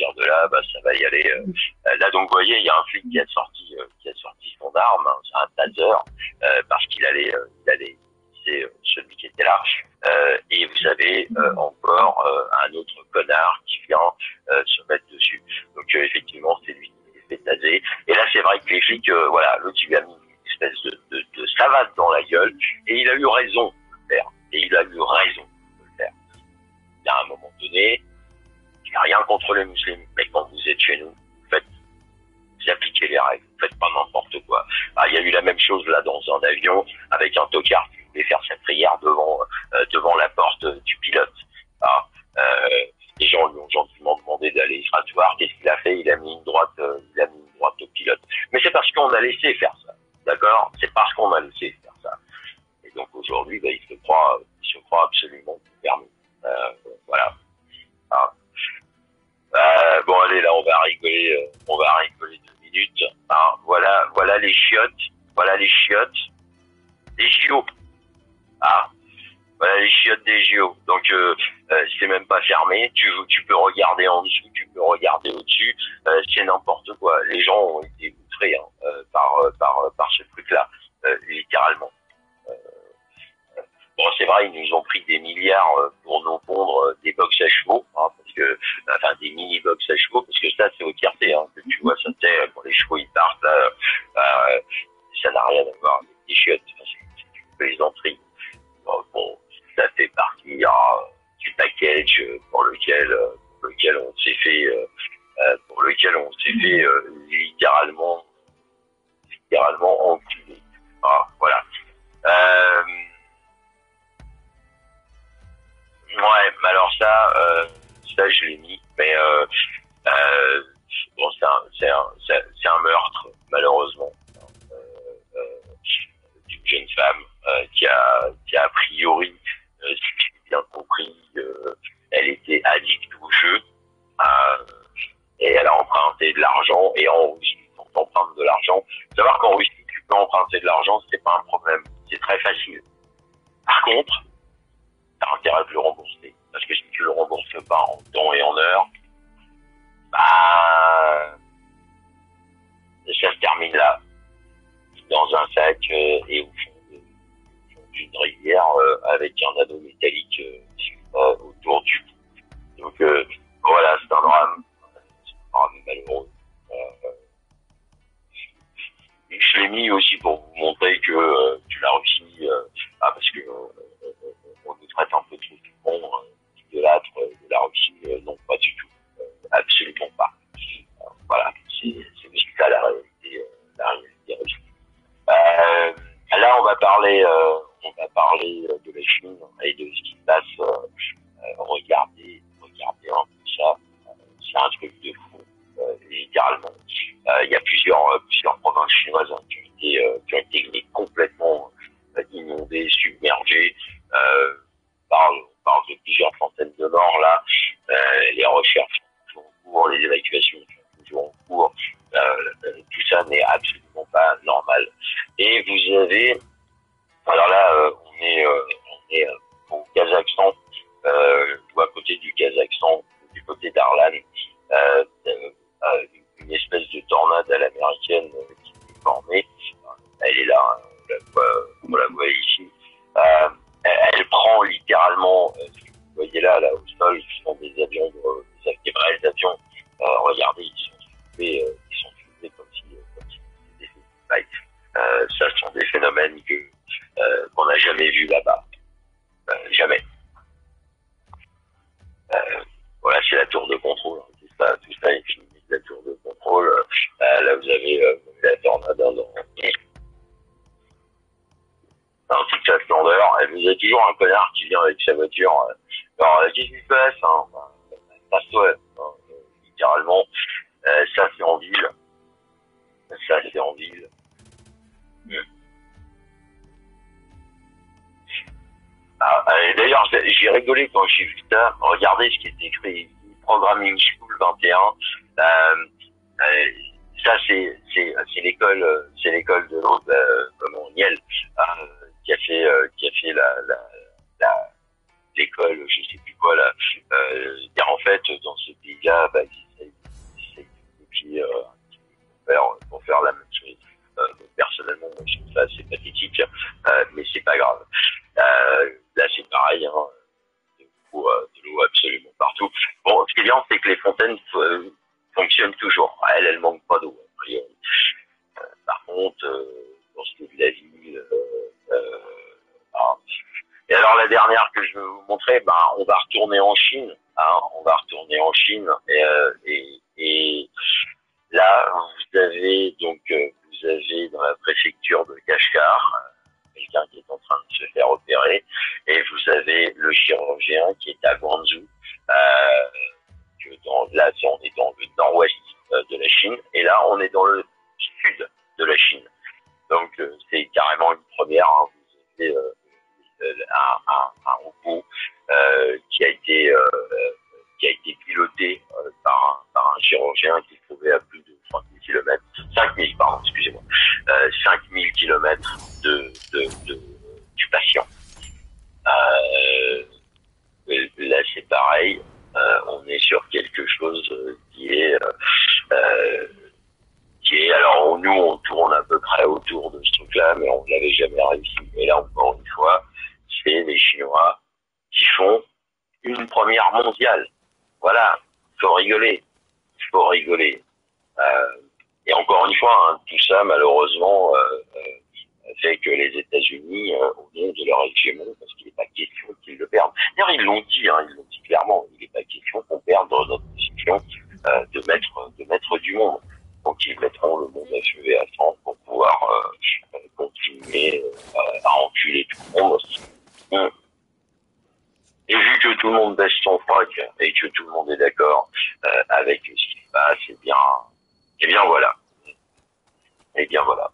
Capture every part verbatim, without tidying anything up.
partir de là, bah, ça va y aller. Euh, là, donc, vous voyez, il y a un flic qui a sorti, euh, qui a sorti son arme, hein, un taser, euh, parce qu'il allait, euh, il allait, c'est euh, celui qui était là. Euh, et vous avez euh, encore euh, un autre connard qui vient euh, se mettre dessus. Donc, euh, effectivement, c'est lui qui s'est fait taser. Et là, c'est vrai que les flics, euh, voilà, l'autre, il lui a mis une espèce de, de, de savate dans la gueule, et il a eu raison de le faire. Et il a eu raison de le faire. Il y a un moment donné, il n'y a rien contre les musulmans, mais quand vous êtes chez nous, vous faites, vous appliquez les règles, vous faites pas n'importe quoi. Ah, il y a eu la même chose là dans un avion avec un tocard qui voulait faire sa prière devant euh, devant la porte du pilote. Ah, euh, les gens lui ont gentiment demandé d'aller se rasseoir. Qu'est-ce qu'il a fait? Il a mis une droite, euh, il a mis une droite au pilote. Mais c'est parce qu'on a laissé faire ça, d'accord? C'est parce qu'on a laissé faire ça. Et donc aujourd'hui, bah, il se croit, il se croit absolument permis. Euh, voilà. Ah. Euh, bon allez, là on va rigoler, euh, on va rigoler deux minutes. Ah, voilà, voilà les chiottes, voilà les chiottes, des J O. Ah, voilà les chiottes des J O. Donc euh, euh, c'est même pas fermé. Tu tu peux regarder en dessous, tu peux regarder au-dessus. Euh, c'est n'importe quoi. Les gens ont été outrés hein, euh, par par par ce truc-là, euh, littéralement. Euh, Bon, c'est vrai, ils nous ont pris des milliards pour nous pondre des box à chevaux, hein, parce que, enfin, des mini box à chevaux, parce que ça, c'est au tiercé, hein, que tu vois, ça, c'est, quand les chevaux, ils partent, là, euh, ça n'a rien à voir avec des chiottes, enfin, c'est, c'est une plaisanterie. Bon, bon, ça fait partie, hein, du package pour lequel, pour lequel on s'est fait, euh, pour lequel on s'est fait, euh, littéralement, littéralement enculer. Ah, voilà. Euh, Ouais, mais alors ça, euh, ça je l'ai mis, mais euh, euh, bon, c'est un, c'est un, c'est, c'est un meurtre malheureusement euh, euh, d'une jeune femme euh, qui a, qui a a priori, euh, si j'ai bien compris, euh, elle était addicte au jeu euh, et elle a emprunté de l'argent et en Russie, quand on emprunte de l'argent, faut savoir qu'en Russie tu peux emprunter de l'argent, c'est pas un problème, c'est très facile. Par contre, t'as intérêt de le rembourser. Parce que si tu le rembourses pas en temps et en heure, bah, ça se termine là. Dans un sac, euh, et au fond, de, au fond d'une rivière, euh, avec un anneau métallique, euh, euh, autour du cou. Donc, euh, voilà, c'est un drame. C'est un drame malheureux. Euh, je l'ai mis aussi pour vous montrer que, euh, que la Russie, euh, ah, parce que, euh, on nous traite un peu trop tout le monde, euh, de l'âtre de la Russie, euh, non, pas du tout, euh, absolument pas. Euh, voilà, c'est, c'est aussi ça la réalité, euh, la réalité russe. Euh, là, on va parler, euh, on va parler de la Chine et de ce qui se passe. Euh, euh, regardez, regardez un peu ça. Euh, c'est un truc de fou, euh, littéralement. Euh, il y a plusieurs, euh, plusieurs provinces chinoises hein, qui ont été, euh, qui ont été complètement euh, inondées, submergées. Euh, on parle, on parle de plusieurs centaines de morts là. Euh, les recherches sont toujours en cours, les évacuations sont toujours en cours. Euh, tout ça n'est absolument pas normal. Et vous avez, alors là, euh, on est, euh, on est euh, au Kazakhstan, euh, ou à côté du Kazakhstan, du côté d'Arlan, euh, euh, une espèce de tornade à l'américaine euh, qui est formée. Elle est là, hein, on, la voit, on la voit ici. Euh, elle, elle prend littéralement, euh, ce que vous voyez là, là au sol, ce sont des avions, de, des, des vrais avions. Euh, regardez, ils sont soulevés, euh, ils sont soulevés comme si, euh, comme si c'était des faits. Euh, ça, ce sont des phénomènes que euh, qu'on n'a jamais vus là-bas, euh, jamais. Euh, voilà, c'est la tour de contrôle. Hein. Tout ça, tout ça est fini. La tour de contrôle. Euh, là, vous avez euh, la tornade dans dans toute sa splendeur. Et vous avez toujours un connard qui vient avec sa voiture. Euh, alors, euh, qu'est-ce qui se passe hein Passe-toi. Hein, euh, littéralement. Euh, ça, c'est en ville. Ça, c'est en ville. Mmh. Ah, euh, d'ailleurs, j'ai rigolé quand j'ai vu ça. Regardez ce qui est écrit ici. Programming School vingt et un. Euh, euh, ça, c'est, c'est, c'est l'école, c'est l'école de l'autre, euh, comment, Niel, euh, qui a fait, euh, qui a fait la, la, la, l'école, je sais plus quoi, là. Euh, car en fait, dans ce pays-là, bah, ils essayent euh, pour, faire, pour faire la même chose. Euh, personnellement, moi, je trouve ça assez pathétique, euh, mais c'est pas grave. Euh, là, c'est pareil, hein, de l'eau, euh, de l'eau absolument partout. Bon, ce qui est bien, c'est que les fontaines euh, fonctionnent toujours. Elles, elles manquent pas d'eau, a priori. Euh, par contre, euh, pour ce qui est de la ville, euh, euh, ah. Et alors la dernière que je vais vous montrer, ben, on va retourner en Chine. Hein, on va retourner en Chine et, euh, et, et là, vous avez donc euh, vous avez dans la préfecture de Kashgar quelqu'un qui est en train de se faire opérer et vous avez le chirurgien qui est à Guangzhou. Euh, que dans, là, on est dans le nord-ouest euh, de la Chine et là, on est dans le sud de la Chine. Donc, euh, c'est carrément une première. Hein. Vous avez euh, un, un, un robot euh, qui a été euh, qui a été piloté euh, par, un, par un chirurgien qui se trouvait à plus de trois mille kilomètres, cinq mille pardon, excusez-moi, euh, cinq mille kilomètres de, de, de, du patient. Euh, là, c'est pareil. Euh, on est sur quelque chose qui est euh, euh, qui est alors nous on tourne à peu près autour de ce truc-là, mais on l'avait jamais réussi. Et là encore une fois, c'est les Chinois qui font une première mondiale. Voilà, faut rigoler, faut rigoler. Euh, et encore une fois, hein, tout ça malheureusement euh, euh, fait que les États-Unis, euh, au nom de leur hégémon, parce qu'il n'est pas question qu'ils le perdent. D'ailleurs, ils l'ont dit, hein, ils l'ont dit clairement, il n'est pas question qu'on perde notre position euh, de maître, de maître du monde. Donc ils mettront le monde à feu et à sang pour pouvoir euh, continuer euh, à enculer tout le monde. Hum. Et vu que tout le monde baisse son froc et que tout le monde est d'accord euh, avec ce qui se passe, eh bien, eh bien voilà. Eh bien voilà.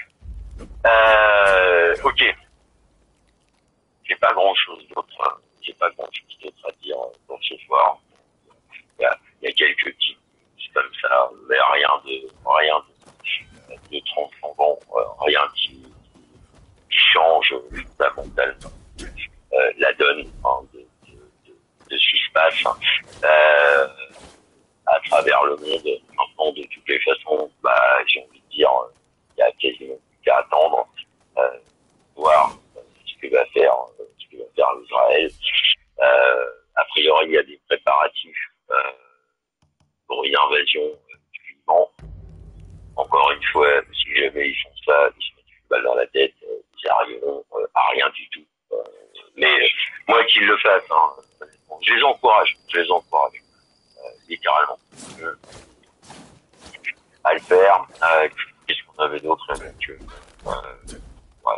Euh, ok. J'ai pas grand chose d'autre. J'ai pas grand chose d'autre à dire pour ce soir. Il y a, il y a quelques petites comme ça, mais rien de rien de, de transcendant, rien qui, qui change fondamentalement euh, la donne hein, de, de, de, de ce qui se passe euh, à travers le monde. Maintenant, de toutes les façons, bah, j'ai envie de dire, il y a quasiment plus qu'à attendre, euh, voir euh, ce que va faire, euh, ce que va faire l'Israël. Euh, a priori, il y a des préparatifs euh, pour une invasion euh, du Liban. Encore une fois, si jamais ils font ça, ils se mettent une balle dans la tête, euh, ils arriveront euh, à rien du tout. Euh, mais euh, moi qu'ils le fassent, hein, je les encourage, je les encourage, euh, littéralement, euh, à le faire. Euh, Qu'est-ce qu'on avait d'autre avec eux euh, ouais.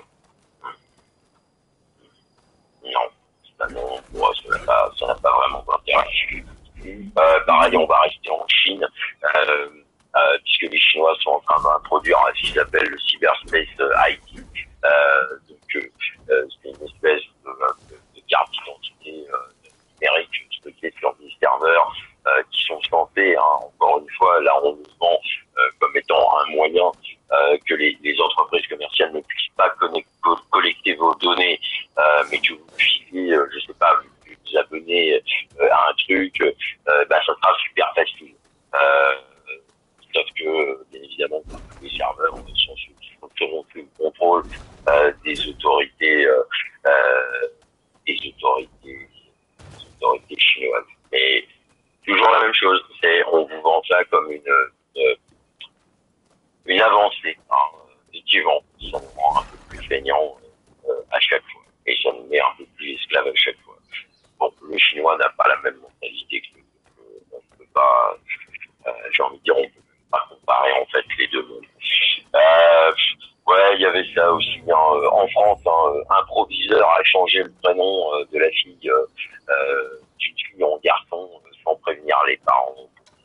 Non, ça non, moi, ça n'a pas, ça n'a pas vraiment d'intérêt. Euh, pareil, on va rester en Chine, euh, euh, puisque les Chinois sont en train d'introduire ce qu'ils appellent le cyberspace euh, I T. Euh, donc, euh, c'est une espèce de, de, de carte d'identité euh, numérique stockée sur des serveurs euh, qui sont censés, hein, encore une fois, là on nous vend euh, comme étant un moyen euh, que les, les entreprises commerciales ne puissent pas connecter, collecter vos données, euh, mais que vous puissiez, euh, je sais pas, vous, vous abonner euh, à un truc, euh, bah, ça sera super facile. Euh, sauf que, bien évidemment, les serveurs sont sous, seront sous le contrôle euh, des autorités, euh, euh, des autorités, des autorités chinoises. Et toujours la même chose, c'est on vous vend ça comme une, une, une avancée, hein, effectivement, ça nous rend un peu plus feignant euh, à chaque fois, et ça nous met un peu plus esclaves à chaque fois. Bon, le chinois n'a pas la même mentalité que nous, on ne peut pas, euh, j'ai envie de dire, on ne peut pas comparer en fait les deux mondes. Euh, ouais, il y avait ça aussi bien euh, en France, hein, un proviseur a changé le prénom euh, de la fille euh, euh, d'une fille en garçon euh, sans prévenir les parents.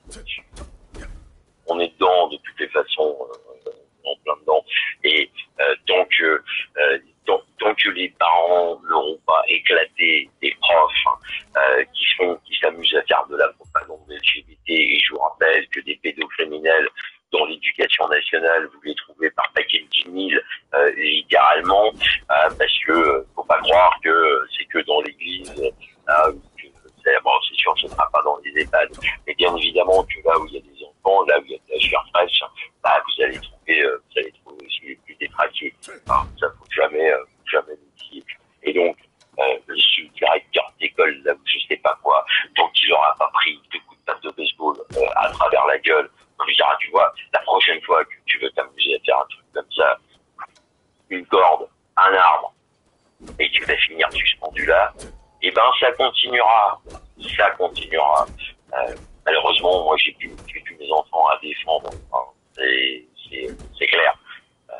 On est dedans de toutes les façons, euh, en plein dedans. Et euh, tant que euh, tant, tant que les parents n'auront pas éclaté des profs euh, qui font, qui s'amusent à faire de la propagande L G B T, et je vous rappelle que des pédocriminels dans l'éducation nationale, vous les trouvez par paquet de dix mille, euh, littéralement, euh, parce que euh, faut pas croire que euh, c'est que dans l'église, euh, que c'est, bon, c'est sûr que ce ne sera pas dans les EHPAD, mais bien évidemment que là où il y a des enfants, là où il y a de la la gueule. On lui dira, tu vois, la prochaine fois que tu veux t'amuser à faire un truc comme ça, une corde, un arbre, et tu vas finir suspendu là, et ben ça continuera, ça continuera. Euh, malheureusement, moi j'ai plus, j'ai plus mes enfants à défendre, hein. c'est, c'est, c'est clair. Euh,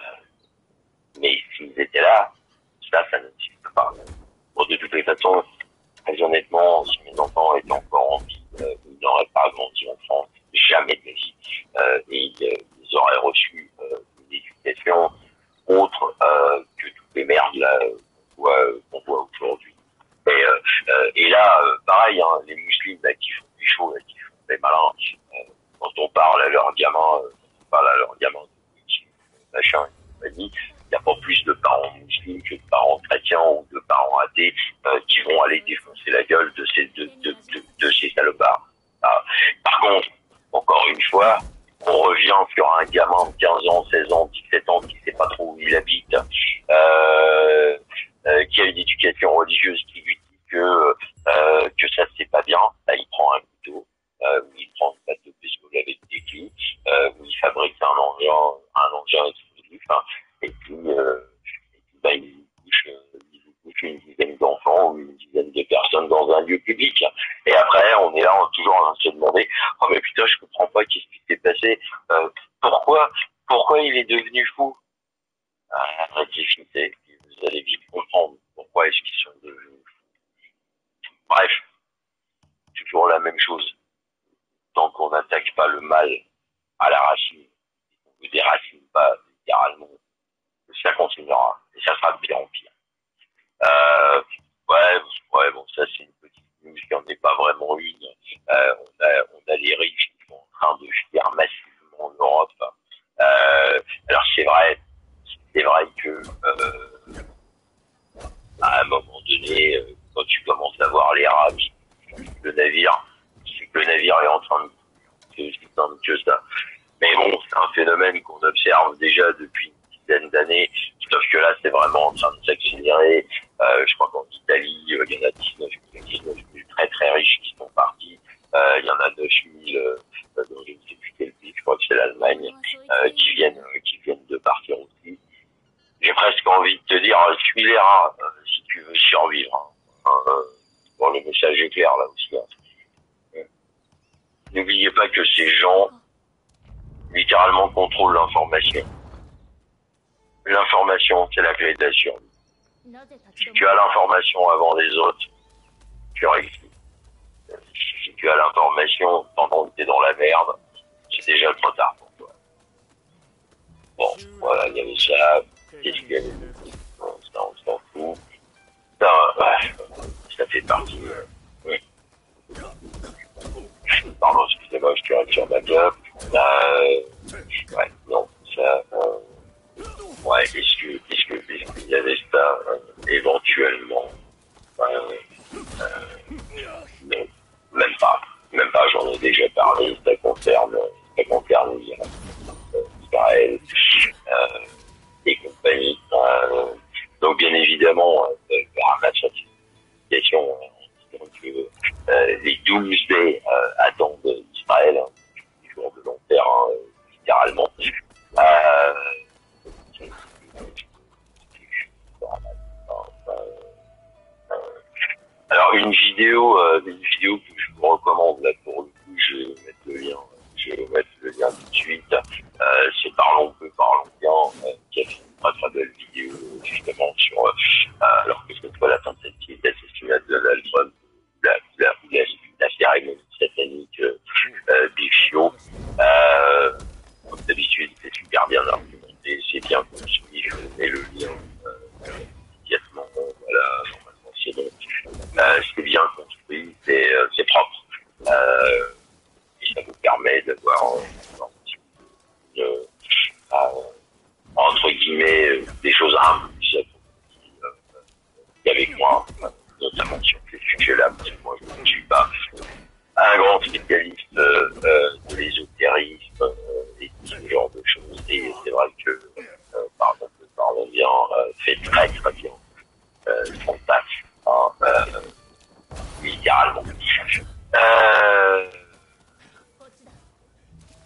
mais s'ils étaient là, ça, ça n'existe pas. Bon, de toutes les façons, très honnêtement, si mes enfants étaient encore en vie, euh, ils n'auraient pas grandi en France, jamais de la vie, euh, et euh, ils auraient reçu euh, une éducation autre euh, que toutes les merdes là qu'on voit, qu'on voit aujourd'hui. Et, euh, euh, et là, euh, pareil, hein, les musulmans là, qui font des shows, là, qui font des malins, euh, quand on parle à leurs gamins, euh, quand on parle à leurs gamins de machin et compagnie, il n'y a pas plus de parents musulmans que de parents chrétiens ou de parents athées euh, qui vont aller défoncer la gueule de ces de, de, de, de ces salopards. Ah. Par contre, encore une fois, on revient sur un gamin de quinze ans, seize ans, dix-sept ans qui sait pas trop où il habite, euh, euh, qui a une éducation religieuse qui lui dit que euh, que ça c'est pas bien. Là, il prend un couteau, euh, ou il prend une batte de baseball avec des clés, euh, où il fabrique un engin, un engin explosif, hein, et puis, euh, et puis bah, il couche, euh, il couche une dizaine d'enfants ou une dizaine de personnes dans un lieu public. Et après, on est là, on est toujours en train de se demander, oh mais putain, je comprends pas qu'est-ce qui s'est passé, euh, pourquoi, pourquoi il est devenu fou? Ah, réfléchissez, vous allez vite comprendre pourquoi est-ce qu'ils sont devenus fous. Bref, toujours la même chose. Tant qu'on n'attaque pas le mal à la racine, on ne déracine pas littéralement, ça continuera, et ça sera de pire en pire. Euh, ouais, ouais, bon, ça c'est une petite news qui n'en est pas vraiment une. Euh, on a, on a les riches qui sont en train de fuir massivement en Europe. Euh, alors c'est vrai, c'est vrai que euh, à un moment donné, euh, quand tu commences à voir les rames, le navire, c'est que le navire est en train de, c'est aussi simple que ça. Mais bon, c'est un phénomène qu'on observe déjà depuis une dizaine d'années, sauf que là, c'est vraiment en train de s'accélérer. Euh, je crois qu'en Italie, euh, il y en a dix-neuf mille très très riches qui sont partis. Euh, il y en a neuf mille euh, dans je ne sais plus quel pays, je crois que c'est l'Allemagne, euh, qui viennent euh, qui viennent de partir aussi. J'ai presque envie de te dire, suis les rats euh, si tu veux survivre. Hein. Euh, bon, le message est clair là aussi. Hein. N'oubliez pas que ces gens littéralement contrôlent l'information. L'information, c'est la clé de la survie. Si tu as l'information avant les autres, tu réussis. Si tu as l'information pendant que tu es dans la merde, c'est déjà trop tard pour toi. Bon, voilà, il y avait ça. Qu'est-ce qu'il y avait? Bon, ça, on s'en fout. Ça, ouais, ça fait partie. Euh, oui. Pardon, excusez-moi, je tire sur ma gueule. Euh, ouais, non, ça. Euh, ouais, est-ce que, est-ce que, est-ce qu'il y avait ça euh, éventuellement? Euh, euh, non, même pas, même pas. J'en ai déjà parlé. Ça concerne, ça concerne euh, Israël euh, et compagnie. Euh, donc bien évidemment, euh, le Hamas a une question en disant que euh, les doomsday euh, attendent Israël, hein, des jours de long terrain, euh, littéralement. Euh, Alors une vidéo, euh, une vidéo que je vous recommande là pour le coup, je vais mettre le lien, je vais mettre le lien tout de suite. Euh, c'est Parlons peu, parlons bien, euh, qui a fait une très très belle vidéo justement sur euh, alors que ce soit la tentative d'assassinat de l'album, la, la, la, la cérémonie satanique euh, euh, Big Show. Euh, comme d'habitude, c'est super bien argumenté, c'est bien construit, je vous mets le lien euh, immédiatement, voilà, normalement c'est bon. Euh, c'est bien construit, c'est, euh, c'est propre. Euh, et ça vous permet d'avoir euh, euh, euh, entre guillemets euh, des choses un peu plus approfondies euh, qu'avec moi, notamment sur ces sujets-là, parce que moi je ne suis pas un grand spécialiste euh, euh, de l'ésotérisme euh, et de ce genre de choses. Et c'est vrai que euh, par exemple, Parlons bien euh, fait très très bien euh, son taf. Hein, euh, littéralement. Euh,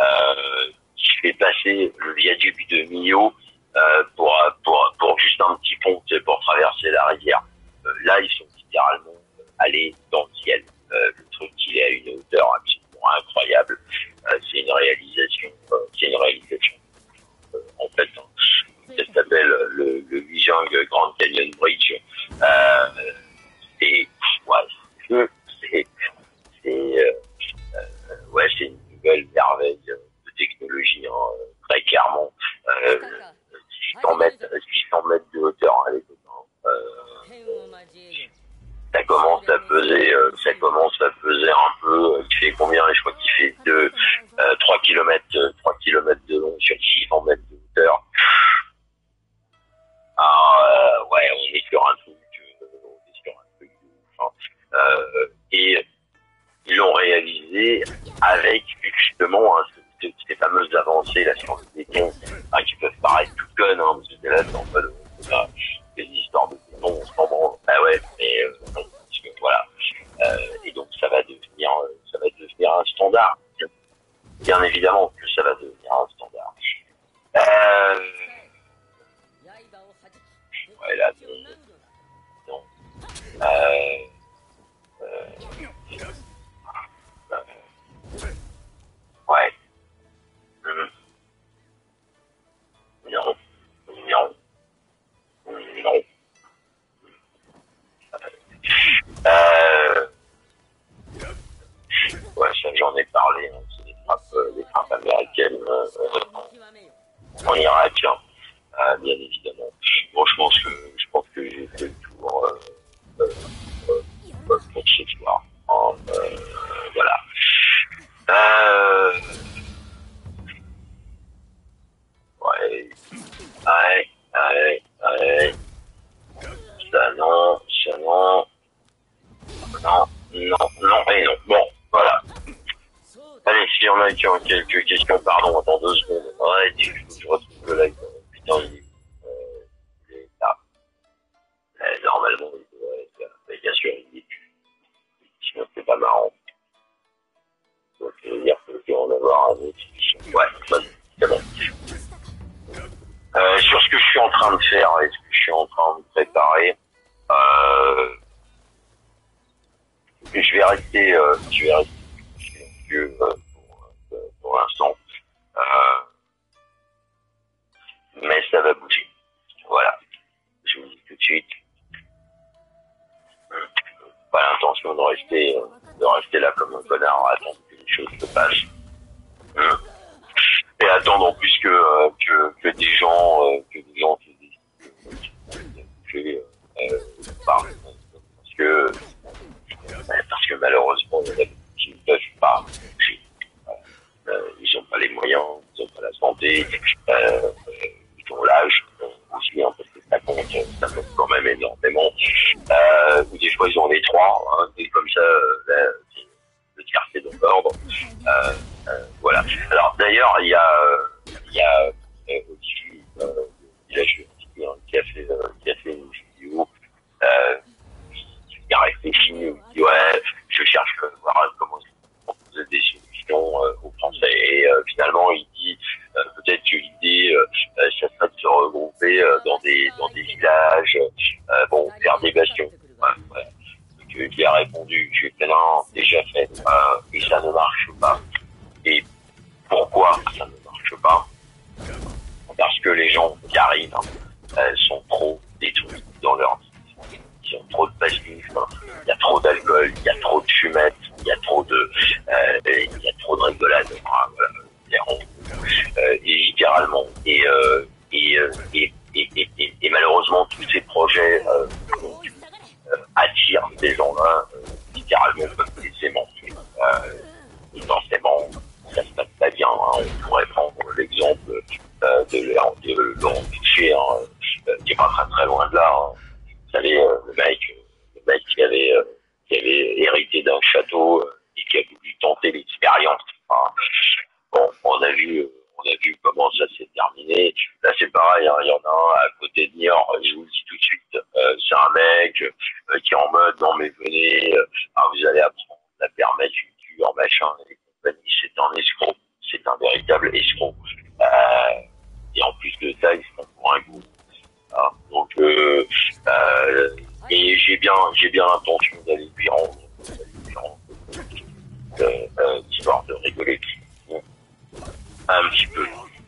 euh, qui fait passer le viaduc de Millau euh, pour, pour, pour juste un petit pont, pour traverser la rivière. Euh, là, ils sont littéralement allés dans le ciel. Euh, le truc, il est à une hauteur absolument incroyable. Euh, c'est une réalisation, euh, c'est une réalisation. Euh, en fait, hein, ça s'appelle le, le Wijang Grand Canyon Bridge. Euh, c'est, ouais, c'est, c'est, euh, euh, ouais, c'est une nouvelle merveille de technologie, hein, très clairement. Euh, six cents mètres, six cents mètres de hauteur, hein, les copains. Euh, ça commence à peser, euh, ça commence à peser un peu. Euh, il fait combien? Je crois qu'il fait deux, euh, trois kilomètres, euh, trois kilomètres de long sur six cents mètres de hauteur. Ah, euh, ouais, on est sur un truc, euh, on est sur un truc. Enfin, euh, et ils l'ont réalisé avec justement hein, ces, ces fameuses avancées là sur le béton, hein, qui peuvent paraître toutes connes, hein, parce que là, c'est en mode, euh, des histoires de béton, on s'en branle. Bah ouais, mais euh, non, parce que voilà. Euh, et donc ça va devenir, euh, ça va devenir un standard. Bien évidemment que ça va devenir un standard. Euh, ouais, là, non, non. Euh, euh, euh, ouais. Mmh. Non. Non. Non. Euh, ouais, ça j'en ai parlé, hein. C'est des frappes, euh, des frappes américaines euh, en Irak, hein. Euh, bien évidemment. Bon, je pense que je pense que j'ai fait le tour euh, euh, euh, pour ce soir. Hein. Euh, voilà. Euh, ouais, ouais, ouais, ouais. Ça non, ça non. Non, non, non et non. Bon, voilà. Allez, si on a quelques questions, pardon, attends deux secondes. Ouais, il faut que je retrouve le live. Putain, il est, euh, il est là. Euh, normalement, il devrait être là. Mais bien sûr, il est plus. Sinon, c'est pas marrant. Donc, je veux dire que je vais en avoir un autre. Ouais, bon, c'est bon. Euh, sur ce que je suis en train de faire et ce que je suis en train de préparer, euh, je vais rester, euh, je vais rester silencieux euh, pour, euh, pour l'instant. Euh, mais ça va bouger. Voilà. Je vous dis tout de suite. Pas l'intention de rester, euh, de rester là comme un connard à attendre que les choses se passent. Hum. Et attendre en plus que, euh, que, que des gens, euh, que des gens qui disent euh, parce que, euh, parce que malheureusement, il y en a qui ne peuvent pas bouger. Euh, ils n'ont pas les moyens, ils n'ont pas la santé, euh, ils ont l'âge aussi, hein, parce que ça compte, ça compte quand même énormément. Euh, ou des fois ils ont les trois, hein, et comme ça, là, le tiers c'est dans l'ordre. Euh, euh, voilà. Alors d'ailleurs, il y a, euh, il y a euh, Olivier, euh, village hein, qui a fait, euh, qui a fait une vidéo. Euh, il a réfléchi, il dit ouais, je cherche à voir comment proposer des solutions euh, aux Français. Et euh, finalement, il dit euh, peut-être que l'idée, euh, ça serait de se regrouper euh, dans des dans des villages, euh, bon, faire des bastions. Ouais, ouais. Donc, euh, il a répondu, j'ai fait non, déjà fait, euh, et ça ne marche pas. Et pourquoi ça ne marche pas? Parce que les gens qui arrivent euh, sont trop détruits dans leur vie. Ils ont trop de passifs, il y a trop d'alcool, il y a trop de fumette, il y a trop de, euh, il y a trop de rigolade, voilà, euh, et littéralement. Et, euh, et, euh, et, et, et, et, et malheureusement, tous ces projets euh, euh, attirent ces gens-là, euh, littéralement, comme des aimants. Euh, et forcément, ça se passe pas bien. Hein. On pourrait prendre l'exemple euh, de, Laurent, de Laurent Fouché, hein, euh, qui est pas très très loin de là. Hein. Vous savez, euh, le mec, le mec qui avait, euh, qui avait hérité d'un château euh, et qui a voulu tenter l'expérience. Hein. Bon, on a vu, on a vu comment ça s'est terminé. Là, c'est pareil. Hein, il y en a un à côté de Niort. Je vous le dis tout de suite. Euh, c'est un mec euh, qui est en mode non mais venez, euh, alors vous allez apprendre à permettre une cure, machin et compagnie. C'est un escroc. c'est un véritable escroc. Euh, et en plus de ça, ils se font pour un goût. Ah, donc, euh, euh, et j'ai bien, j'ai bien l'intention d'aller lui rendre, d'aller lui rendre euh, euh, histoire de rigoler un petit peu.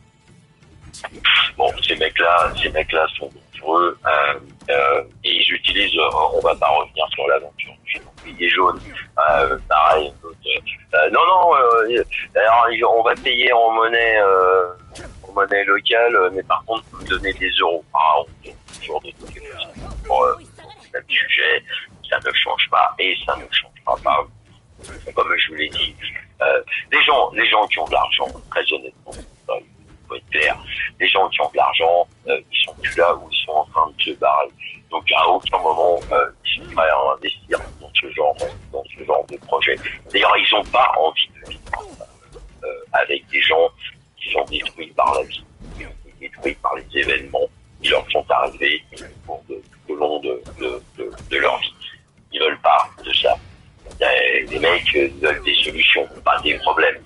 Bon, ces mecs-là, ces mecs-là sont dangereux, euh, euh, et ils utilisent, euh, on va pas revenir sur l'aventure du billet jaune, euh, pareil, euh, non, non, euh, alors on va payer en monnaie, euh, en monnaie locale, mais par contre, vous me donnez des euros. Ah, on tourne toujours de toutes les façons. Pour, euh, le même sujet, ça ne change pas, et ça ne changera pas. Comme je vous l'ai dit, euh, les gens, les gens qui ont de l'argent, très honnêtement, il faut être clair, les gens qui ont de l'argent, euh, ils sont plus là où ils sont en train de se barrer. Donc à aucun moment euh, ils sont prêts à investir dans ce genre, dans ce genre de projet. D'ailleurs, ils n'ont pas envie de vivre euh, avec des gens qui sont détruits par la vie, détruits par les événements qui leur sont arrivés au cours de, tout au long de, de, de, de leur vie. Ils veulent pas de ça. Les mecs veulent des solutions, pas des problèmes.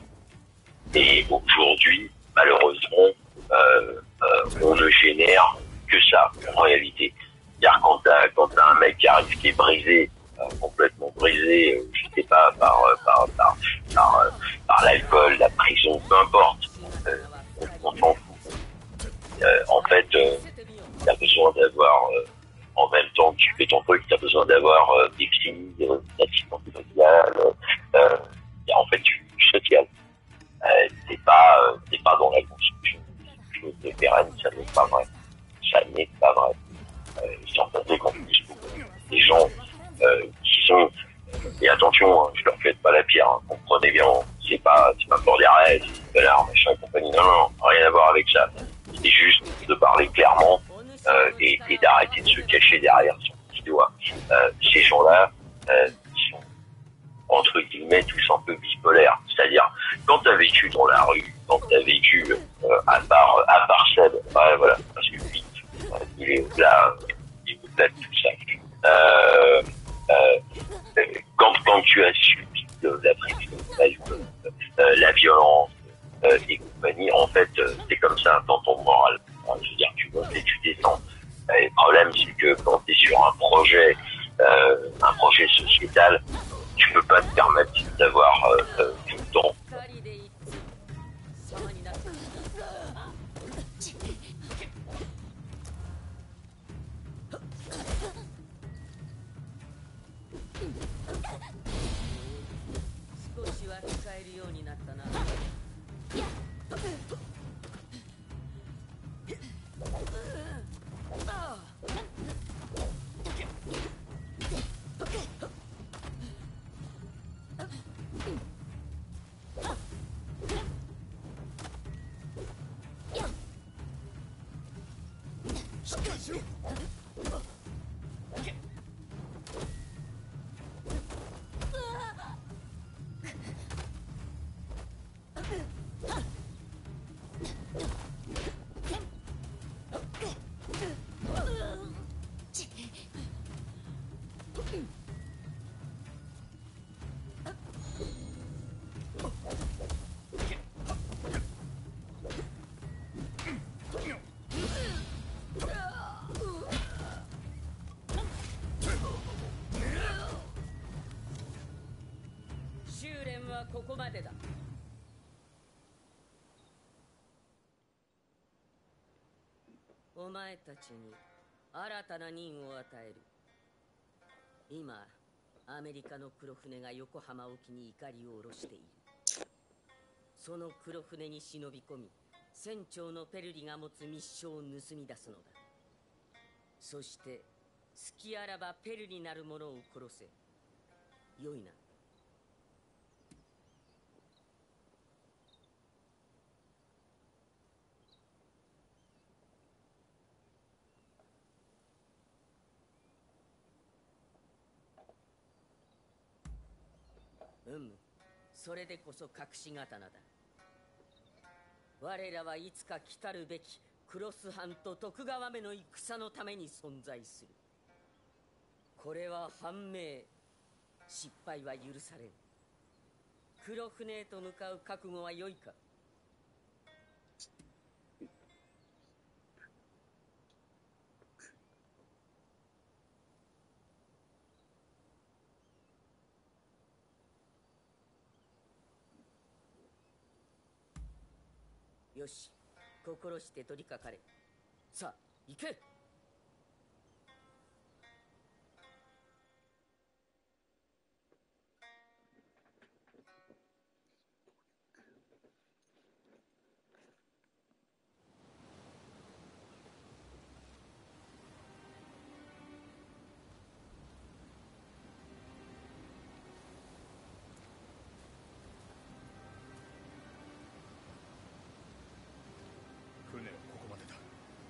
Et aujourd'hui, malheureusement, euh, euh, on ne génère que ça, en réalité. C'est-à-dire quand t'as, quand t'as un mec qui arrive qui est brisé, euh, complètement brisé, euh, je sais pas, par, par, par, par, euh, par l'alcool, la prison, peu importe, euh, on, on s'en fout. Euh, en fait, euh, t'as besoin d'avoir, euh, en même temps que tu fais ton truc, t'as besoin d'avoir euh, des psys, euh, d'assistance sociale, euh, et en fait, tu es social. Euh, c'est pas, euh, c'est pas dans la construction des choses de pérenne, ça n'est pas vrai. Ça n'est pas vrai. Euh, sans compter qu'en plus, des gens euh, qui sont, et attention, hein, je leur fais pas la pierre, hein, comprenez bien, c'est pas, c'est pas pour dire, hey, c'est une connard, machin, compagnie, non, non, rien à voir avec ça. C'est juste de parler clairement, euh, et, et d'arrêter de se cacher derrière son petit doigt. Euh, ces gens-là, euh, ils sont, entre guillemets, tous un peu bipolaires. C'est-à-dire, quand t'as vécu dans la rue, quand t'as vécu, euh, à part, à part Seb, ouais, voilà, parce que lui, euh, il est au-delà, il est au-delà de tout ça. Euh, euh, quand, quand tu as subi de la pression, euh, la violence, euh, et compagnie, en fait, euh, c'est comme ça dans ton moral. Enfin, je veux dire, tu montes et tu descends. Et le problème, c'est que quand tu es sur un projet, euh, un projet sociétal, tu peux pas te permettre d'avoir euh, euh, tout le temps. お前たちに新たな任を与える。今、アメリカの黒船が横浜沖に怒りを下ろしている。その黒船に忍び込み、船長のペルリが持つ密書を盗み出すのだ。そして、隙あらばペルリなる者を殺せ。よいな。うむ、それでこそ隠し刀だ。我らはいつか来たるべきクロス藩と徳川目の戦のために存在する。これは判明、失敗は許されん。黒船へと向かう覚悟は良いか。 よし、心して取り掛かれ。さあ、行け。 船はここまでだ。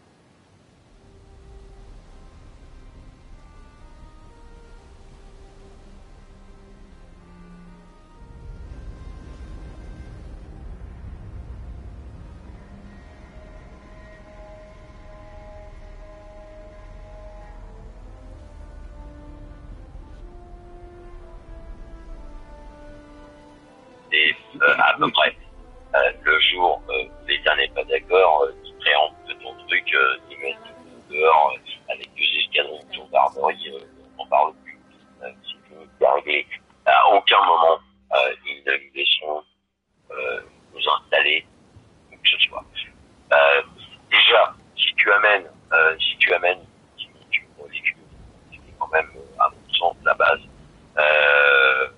C'est euh, à peu près euh, le jour euh, où l'État n'est pas d'accord, euh, il préempte ton truc, euh, il met tout le monde dehors euh, avec deux escadrons de gendarmerie, euh, on n'en parle plus. Euh, c'est fini, c'est réglé. À aucun moment euh, ils ne nous laisseront euh, nous installer où que ce soit. Euh, déjà, si tu amènes, euh, si tu amènes une molécule, ce qui est quand même euh, à mon sens la base, euh,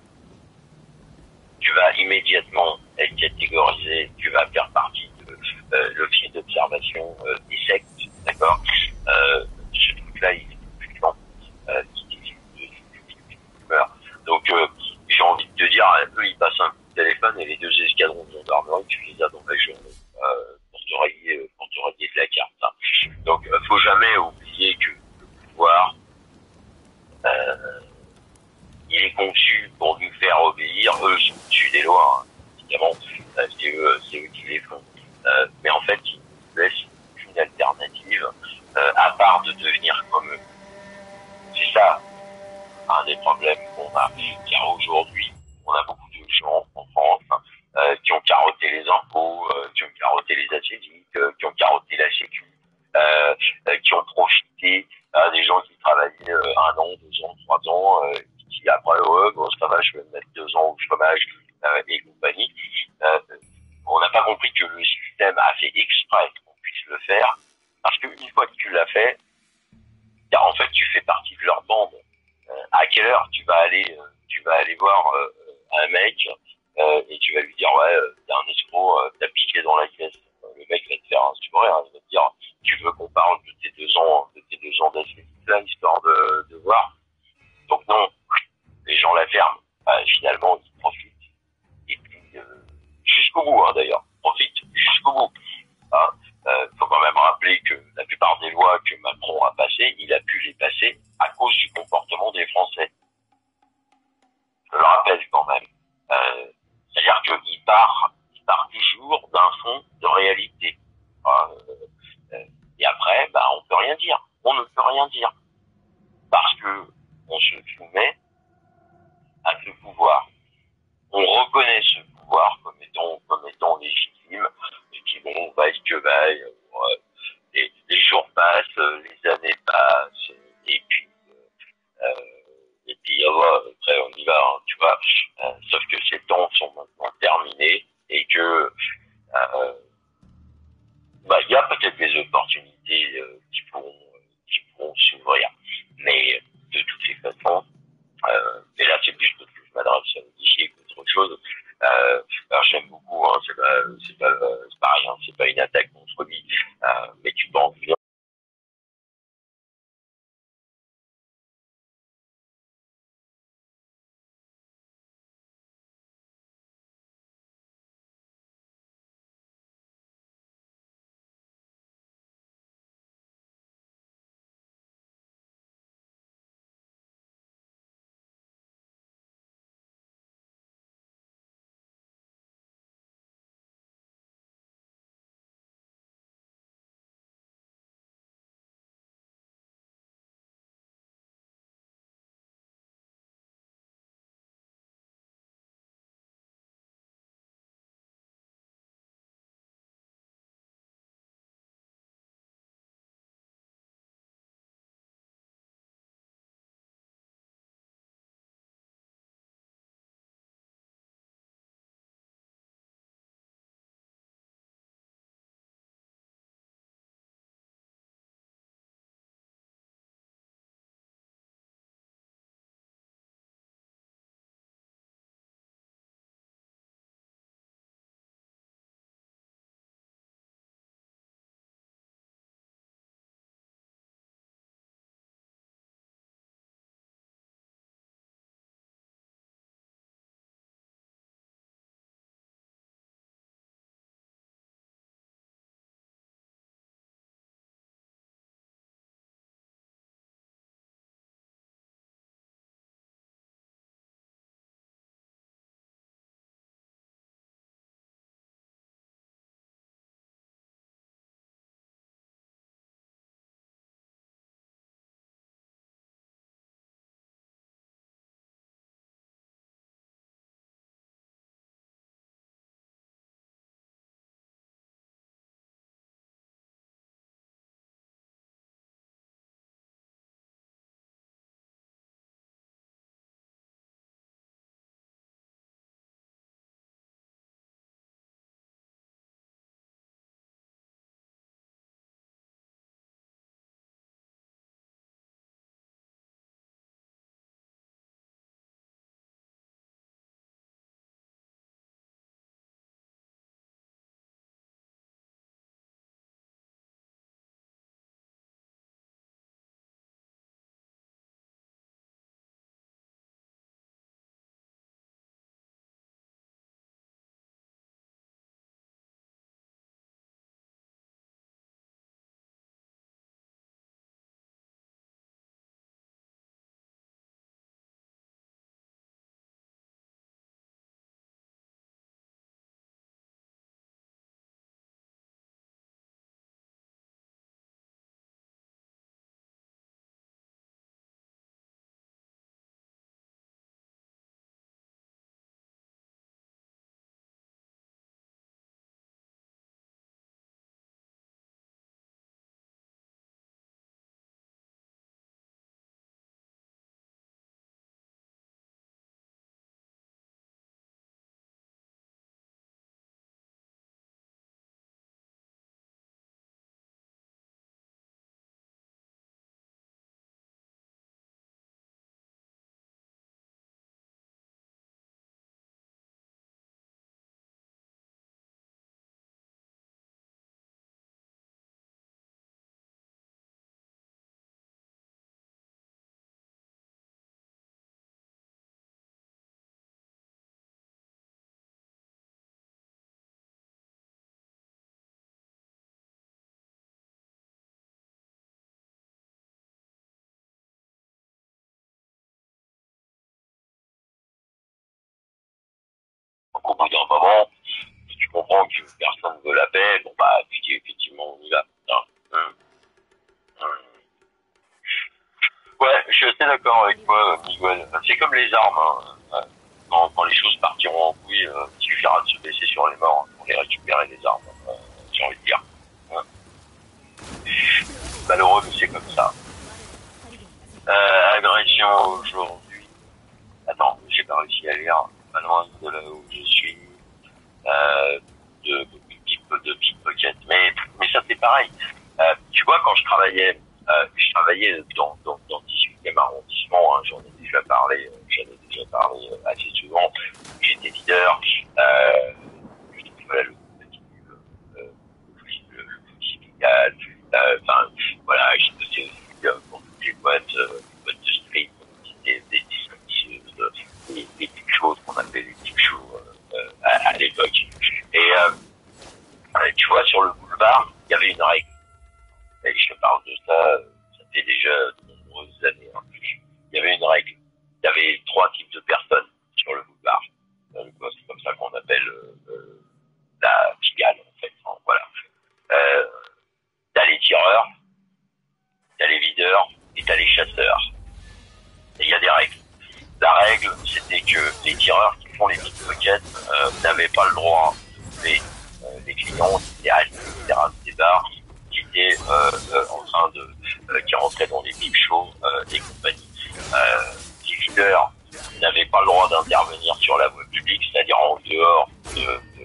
tu vas immédiatement être catégorisé, tu vas faire partie de euh, l'office d'observation euh, des sectes, d'accord. Euh, ce truc-là, il est plus lent, euh, il meurt. Donc, euh, j'ai envie de te dire, eux, ils passent un coup de téléphone et les deux escadrons de gendarmerie, tu les as dans la journée euh, pour te rayer, euh, pour te rayer de la carte. Hein. Donc, euh, faut jamais oublier que le pouvoir, euh, il est conçu pour nous faire obéir. Eux sont au-dessus des lois, hein. Évidemment, euh, c'est eux, c'est eux qui les font. Euh, mais en fait, ils ne laissent aucune alternative euh, à part de devenir comme eux. C'est ça un des problèmes qu'on a. Car aujourd'hui, on a beaucoup de gens en France hein, euh, qui ont carotté les impôts, euh, qui ont carotté les assédiques, euh, qui ont carotté la sécu, euh, euh, qui ont profité euh, des gens qui travaillaient euh, un an, deux ans, trois ans, euh, qui après, ouais, bon, ça va, je vais me mettre deux ans au chômage euh, et compagnie. Euh, on n'a pas compris que le système a fait exprès qu'on puisse le faire, parce qu'une fois que tu l'as fait, car en fait, tu fais partie de leur bande. Euh, à quelle heure tu vas aller, euh, tu vas aller voir euh, un mec euh, et tu vas lui dire ouais, euh, t'es un escroc, euh, t'as piqué dans la caisse. Euh, le mec va te faire un sourire, hein, il va te dire tu veux qu'on parle de tes deux ans, de tes deux ans d'assaisine là, histoire de, de voir. Donc non, les gens la ferment. Euh, finalement, ils profitent et puis euh, jusqu'au bout hein, d'ailleurs, profitent jusqu'au bout. Hein. Euh, faut quand même rappeler que la plupart des lois que Macron a passées, il a pu les passer à cause du comportement des Français. Je le rappelle quand même. Euh, c'est-à-dire qu'il part, il part toujours d'un fond de réalité. Euh, euh, et après, bah, on peut rien dire. On ne peut rien dire. Parce que on se soumet à ce pouvoir. On reconnaît ce pouvoir comme étant, comme étant légitime. Et puis bon, va que vaille, euh, les, les jours passent, les années passent, et puis euh, et puis euh, après on y va, hein, tu vois. Euh, sauf que ces temps sont maintenant terminés et que euh, bah il y a peut-être des opportunités euh, qui pourront qui pourront s'ouvrir, mais de toutes les façons, euh, et là c'est plus parce que je m'adresse à l'officier qu'autre chose. Euh, alors j'aime beaucoup, hein, c'est pas c'est pas c'est pas rien, c'est pas une attaque contre lui, euh, mais tu penses bien bout d'un moment, tu comprends que personne ne veut la paix, bon bah tu dis effectivement on y va. Hein. Hum. Hum. Ouais, je suis assez d'accord avec toi, Miguel. C'est comme les armes. Hein. Quand, quand les choses partiront en couille, euh, il suffira de se baisser sur les morts pour les récupérer les armes, euh, j'ai envie de dire. Ouais. Malheureux, mais c'est comme ça. Euh, agression aujourd'hui. Attends, j'ai pas réussi à lire. Pas loin de là où je suis. Euh, de, de, de pickpocket. Mais, mais ça c'est pareil. Euh, tu vois, quand je travaillais, euh, je travaillais dans, dans, dans le dix-huitième arrondissement, hein, j'en ai déjà parlé, euh, j'en ai déjà parlé euh, assez souvent. J'étais leader, euh, voilà, le petit, euh, le, le, le syndical, euh, enfin, voilà, j'ai bossé aussi euh, pour toutes les boîtes, euh, les boîtes de street, des, des, des, des, des petites choses qu'on appelait des petites choses euh, à, à l'époque. Et euh, tu vois, sur le boulevard, il y avait une règle. Et je te parle de ça, ça fait déjà de nombreuses années. Hein. Il y avait une règle. Il y avait trois types de personnes sur le boulevard. Euh, c'est comme ça qu'on appelle euh, la pigale, en fait. Hein, voilà. Euh, t'as les tireurs, t'as les videurs et t'as les chasseurs. Et il y a des règles. La règle, c'était que les tireurs qui font les pickpockets euh, n'avaient pas le droit de trouver euh, les clients qui étaient assis sur les terrasses des bars, qui étaient euh, euh, en train de, euh, qui rentraient dans les pipe shows euh, et compagnie. Euh, les videurs n'avaient pas le droit d'intervenir sur la voie publique, c'est-à-dire en dehors de, de,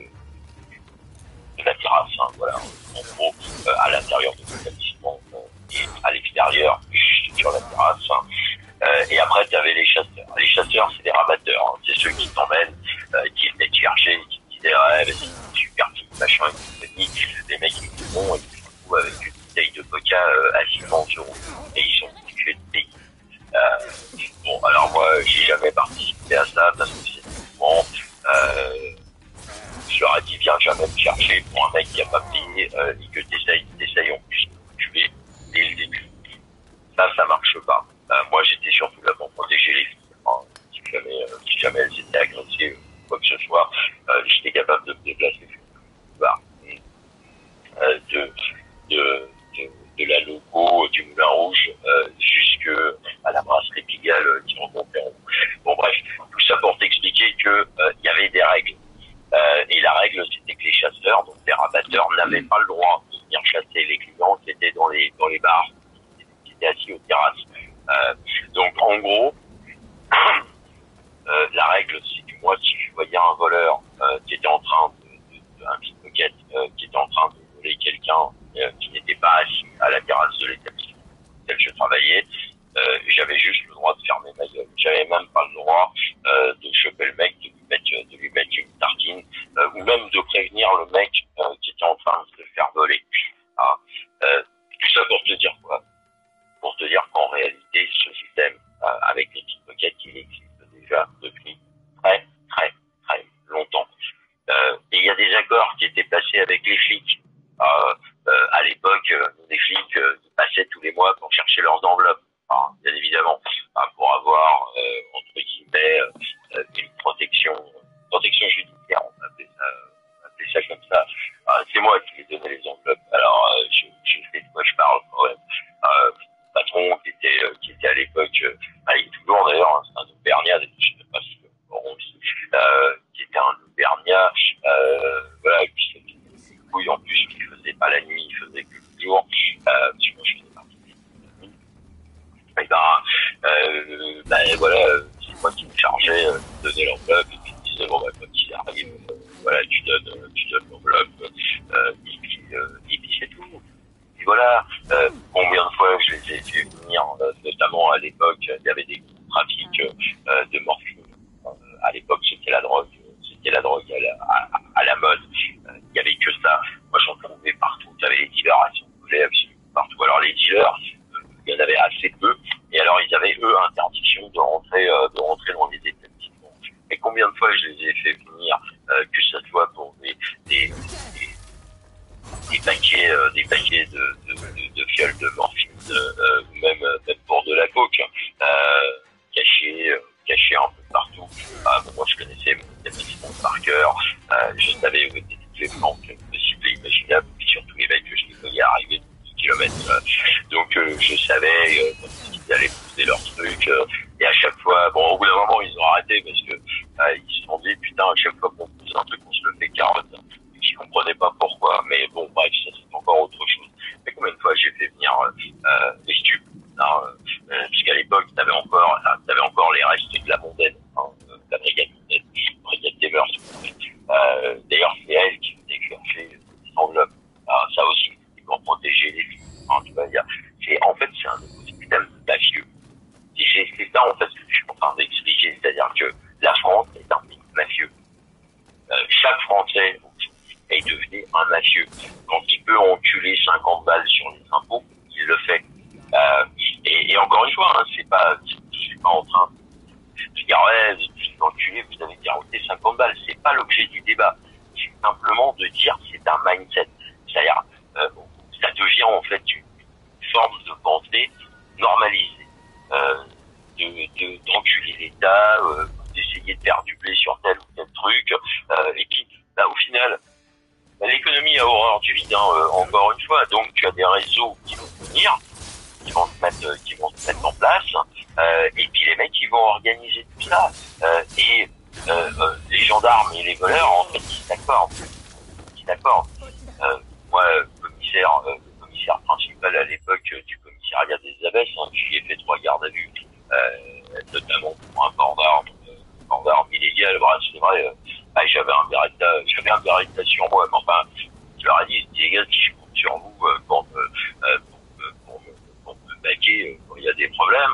de la terrasse. Hein, voilà, en gros, euh, à l'intérieur de l'établissement euh, et à l'extérieur, juste sur la terrasse. Hein. Euh, et après, tu avais les chasseurs. Les chasseurs, c'est des rabatteurs. Hein. C'est ceux qui t'emmènent, euh, qui venaient te chercher, qui te disaient ouais, vas-y, super petit machin, et compagnie. Les mecs, ils vont et ils se retrouvent avec une bouteille de coca euh, à six cents euros. Et ils sont habitués de payer. Euh, bon, alors moi, j'ai jamais participé à ça parce que c'est souvent, euh, je leur ai dit, viens jamais me chercher pour un mec qui a pas payé euh, et que t'essayes, t'essayes en plus de me tuer dès le début. Ça, ça marche pas. Euh, moi, j'étais surtout là pour protéger les filles. Hein. Si jamais, euh, si jamais elles étaient agressées ou quoi que ce soit, euh, j'étais capable de me déplacer bah, euh, de, de, de, de la loco du Moulin Rouge euh, jusque à la brasserie Pigalle euh, qui remontait en haut. Bon bref, tout ça pour t'expliquer que euh, il y avait des règles. Euh, et la règle, c'était que les chasseurs, donc les rabatteurs, n'avaient pas le droit de venir chasser les clients qui étaient dans les dans les bars, qui étaient assis aux terrasses. Euh, donc en gros, euh, la règle, c'est que moi, si je voyais un voleur euh, qui était en train de, de, de un pickpocket, euh, qui était en train de voler quelqu'un euh, qui n'était pas assis à la terrasse de l'établissement dans lequel je travaillais, euh, j'avais juste le droit de fermer ma gueule. J'avais même pas le droit euh, de choper le mec, de lui mettre, de lui mettre une tartine, euh, ou même de prévenir le mec euh, qui était en train de se faire voler. Ah, euh, tout ça pour te dire quoi? Pour te dire qu'en réalité, ce système euh, avec les pickpockets, il existe déjà depuis très, très, très longtemps. Euh, et il y a des accords qui étaient passés avec les flics. Euh, euh, à l'époque, euh, les flics euh, ils passaient tous les mois pour chercher leurs enveloppes, hein, bien évidemment, hein, pour avoir, euh, entre guillemets, euh, une protection, protection judiciaire, on appelait ça, on appelait ça comme ça. Euh, c'est moi qui les donnais les enveloppes. Alors, euh, je, je sais de quoi je parle quand même. Euh, patron qui était euh, qui était à l'époque euh, ah, il est toujours d'ailleurs hein, c'est un Auvergnat, je ne sais pas si bon, euh, qui était un Auvergnat euh, voilà et puis c'était une couille en plus qui faisait pas la nuit, il faisait que le jour euh, parce que moi je faisais partie de la nuit et ben euh, ben voilà c'est moi qui me chargeais euh, de donner l'enveloppe et puis il disait bon bah quand il arrive euh, voilà tu donnes euh, tu donnes l'enveloppe euh, et puis euh, et puis c'est tout. Et voilà, euh, combien de fois je les ai fait venir, euh, notamment à l'époque, il y avait des trafics euh, de morphine. Euh, à l'époque, c'était la drogue, c'était la drogue à la, à, à la mode. Euh, il y avait que ça. Moi, j'en trouvais partout. Il y avait les dealers à son poulet, absolument partout. Alors les dealers, euh, il y en avait assez peu. Et alors, ils avaient eux interdiction de rentrer, euh, de rentrer dans les établissements. Et combien de fois je les ai fait venir, euh, que ce soit pour des, des, des des paquets, euh, des paquets de, de, de, de fioles de morphine, euh, même, même pour de la coke, euh, cachés, euh, cachés un peu partout. Ah, bon, moi, je connaissais mon quasiment par cœur. Euh, je savais où étaient toutes les plantes possibles et imaginables, et surtout les mecs que je les voyais arriver de dix kilomètres. Euh, donc euh, je savais euh, quand ils allaient poser leurs trucs. Euh, et à chaque fois, bon, au bout d'un moment, ils ont arrêté parce que euh, ils se sont dit, putain, à chaque fois qu'on pose un truc, on se le fait carotte. Et je comprenais pas pourquoi. Mais bon, bref, ça c'est encore autre chose. Mais combien de fois j'ai fait venir euh, les stupes, hein, euh, puisqu'à l'époque, t'avais encore, t'avais encore les restes de la mondaine, hein, euh, la brigade mondaine, la brigade des mœurs. Euh, d'ailleurs, c'est elle qui venait chercher des enveloppes. Ah, ça aussi, c'est pour protéger les filles. Hein, tu vois, y a, c'est, en fait, c'est un écosystème mafieux. Et c'est, c'est ça, en fait, ce que je suis en train d'expliquer. C'est-à-dire que la France est un pays mafieux. Euh, chaque Français est devenu un mafieux. Quand il peut enculer cinquante balles sur les impôts, il le fait. Euh, et, et encore une fois, hein, c'est pas, je suis pas en train de dire, ouais, vous enculez, vous avez garrotté cinquante balles. C'est pas l'objet du débat. C'est simplement de dire, c'est un mindset. C'est-à-dire, euh, ça devient en fait une forme de pensée normalisée, euh, de, de, d'enculer l'État, euh, d'essayer de faire du blé sur tel ou tel truc, euh, et qui, bah, au final, bah, l'économie a horreur du vide, hein, euh, encore une fois. Donc, tu as des réseaux qui vont venir, qui vont se mettre, euh, qui vont se mettre en place, euh, et puis les mecs qui vont organiser tout ça. Euh, et euh, euh, les gendarmes et les voleurs, en fait, ils s'accordent. Ils s'accordent. Euh, moi, commissaire, euh, le commissaire principal à l'époque euh, du commissariat des Abbesses, hein, j'y ai fait trois gardes à vue, euh, notamment pour un port d'armes, euh, port d'armes illégal. Bah, c'est vrai, euh, bah, j'avais un Beretta, j'avais un Beretta sur moi, mais enfin, je leur ai dit, je dis, les gars, si je compte sur vous euh, pour me, euh, pour me, pour me, pour me baquer euh, quand il y a des problèmes,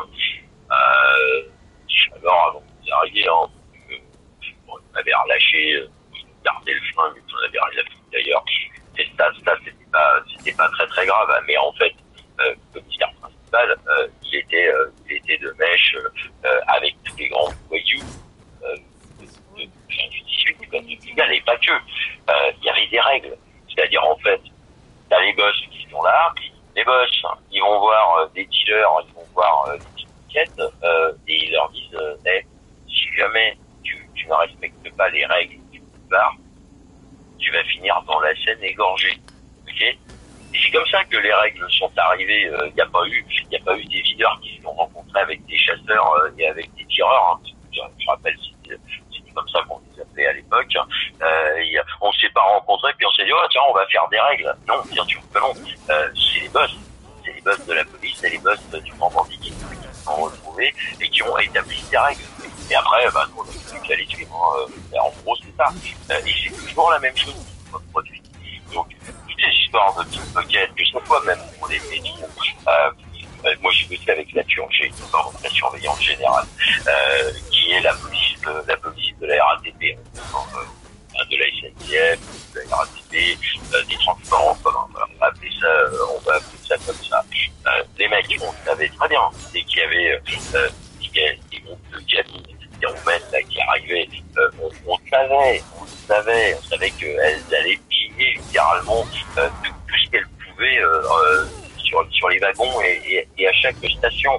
euh, alors, avant que vous arriviez, hein, euh, bon, on avait relâché, euh, gardé le flingue, on avait rien fait d'ailleurs. Et ça, ça, c'était pas, c'était pas très très grave, mais en fait, euh, le commissaire principal, euh, il était, euh, il était de mèche euh, avec tous les grands voyous euh, de, de, du dix-huit, du Pigalle, et pas que. Euh, il y avait des règles, c'est-à-dire en fait, t'as les boss qui sont là, les boss, ils vont voir euh, des dealers, ils vont voir euh, des tickets, euh, et ils leur disent, euh, hey, si jamais tu, tu ne respectes pas les règles du bar, tu vas finir dans la Seine égorgé. Ok? Et c'est comme ça que les règles sont arrivées. Il euh, n'y a pas eu, il n'y a pas eu des videurs qui se sont rencontrés avec des chasseurs euh, et avec des tireurs. Hein. Je, je rappelle, c'était, c'était comme ça qu'on les appelait à l'époque. Euh, et on s'est pas rencontrés, puis on s'est dit, oh tiens, on va faire des règles. Non, bien sûr que non. Euh, c'est les boss, c'est les boss de la police, c'est les boss du grand bandit qui se sont retrouvés et qui ont établi des règles. Et après, bah, nous, on n'a plus qu'à les suivre. Hein. En gros, c'est ça. Euh, et c'est toujours la même chose qui se produit. Donc, toutes ces histoires de pickpocket, que ce soit même pour les médias, euh, euh, moi, j'ai bossé avec la Turgé, la surveillance générale, euh, qui est la police, euh, la police de la R A T P, euh, de la S N C F, de la R A T P, euh, des transports en commun. On va appeler ça, euh, on va appeler ça comme ça. Euh, les mecs, on savait très bien, dès qu'il y avait, euh, des groupes de gamines, des roumaines là qui arrivaient, euh, on, on savait, on savait, on savait qu'elles allaient piller littéralement euh, tout, tout ce qu'elles pouvaient euh, euh, sur, sur les wagons et, et, et à chaque station.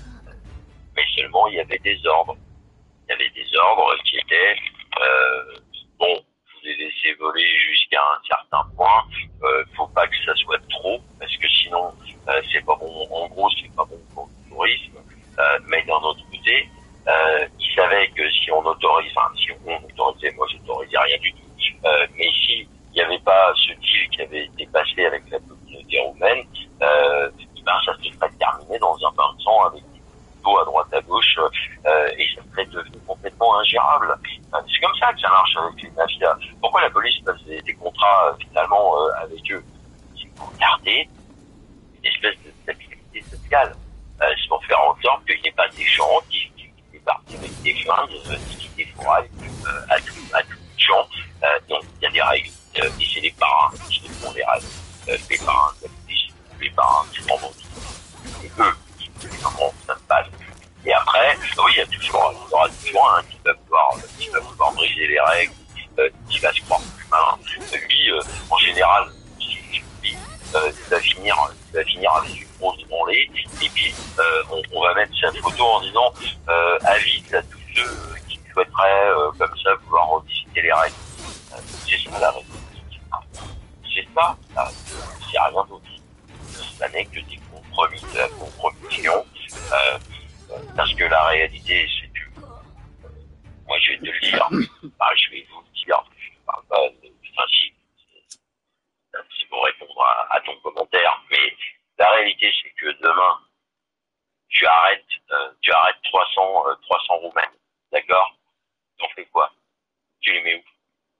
Mais seulement il y avait des ordres. Il y avait des ordres qui étaient euh, bon, vous les laissez voler jusqu'à un certain point. Euh, faut pas que ça soit trop, parce que sinon euh, c'est pas bon. En gros, c'est pas bon pour le tourisme. Euh, mais d'un autre côté, euh, ils savaient que si on autorise, enfin si on autorisait, moi j'autorisais rien du tout, euh, mais si il n'y avait pas ce deal qui avait été passé avec la communauté roumaine, euh, ben ça se serait terminé dans un bain de sang avec des couteaux à droite à gauche, euh, et ça serait devenu complètement ingérable. Euh, c'est comme ça que ça marche avec les mafias. Pourquoi la police passe des, des contrats euh, finalement euh, avec eux? C'est pour garder une espèce de stabilité sociale. Euh, c'est pour faire en sorte qu'il n'y ait pas des gens qui, qui, qui partent avec des flingues, euh, qui défouraillent euh, à tout, à tout gens. Euh, donc, il y a des règles, euh, et c'est les parrains qui font les règles. Euh, les parrains de la police, les parrains du grand bandit. C'est eux qui disent comment ça se passe. Et après, oui, il y a toujours, il y aura toujours un qui va vouloir, qui va vouloir briser les règles, euh, qui va se croire plus malin. Lui, euh, en général, lui, euh, il va finir, il va finir avec une grosse branlée, et puis euh, on, on va mettre sa photo en disant euh, avis à tous ceux qui souhaiteraient euh, comme ça vouloir c'est rien d'autre. Ça n'est que des compromis, de la compromission, euh, parce que la réalité, c'est que, euh, moi je vais te le dire, bah, je vais vous le dire, je parle pas de principe, c'est pour répondre à, à ton commentaire, mais la réalité, c'est que demain, tu arrêtes, euh, tu arrêtes trois cents, euh, trois cents Roumains, d'accord? T'en fais quoi? Tu les mets où?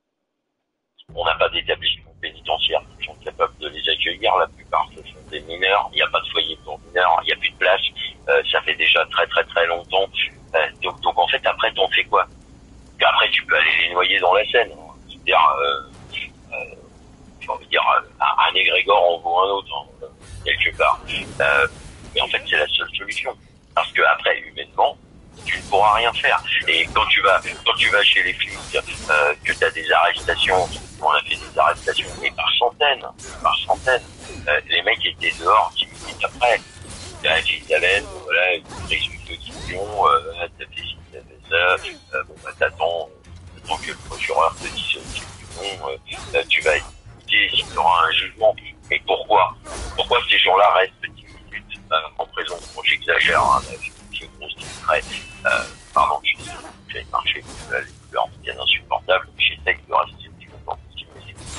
On n'a pas d'établissement pénitentiaire qui sont capables de les accueillir. La plupart, ce sont des mineurs. Il n'y a pas de foyer pour mineurs. Il n'y a plus de place. Euh, ça fait déjà très très très longtemps. Euh, donc, donc en fait, après, t'en fais quoi? Puis après, tu peux aller les noyer dans la Seine. C'est-à-dire, euh, euh, j'ai envie de dire, un, un égrégore en vaut un autre, hein, quelque part. Euh, mais en fait, c'est la seule solution. Parce que après, humainement, tu ne pourras rien faire. Et quand tu vas, quand tu vas chez les flics, euh, que tu as des arrestations, on a fait des arrestations, mais par centaines, par centaines, euh, les mecs étaient dehors dix minutes après. T'as fait haleine, voilà, une prise de question, euh, t'as fait ci, t'as fait ça, euh, bon, bah, t'attends, t'attends que le procureur te dise si c'est bon, euh, tu vas écouter s'il y aura un jugement. Mais pourquoi? Pourquoi ces gens-là restent dix minutes euh, en prison? Bon, j'exagère, hein, j'ai une grosse distraite. Euh, pardon, je suis j'ai marché, euh, les couleurs deviennent insupportables, j'essaye de rester le plus longtemps possible.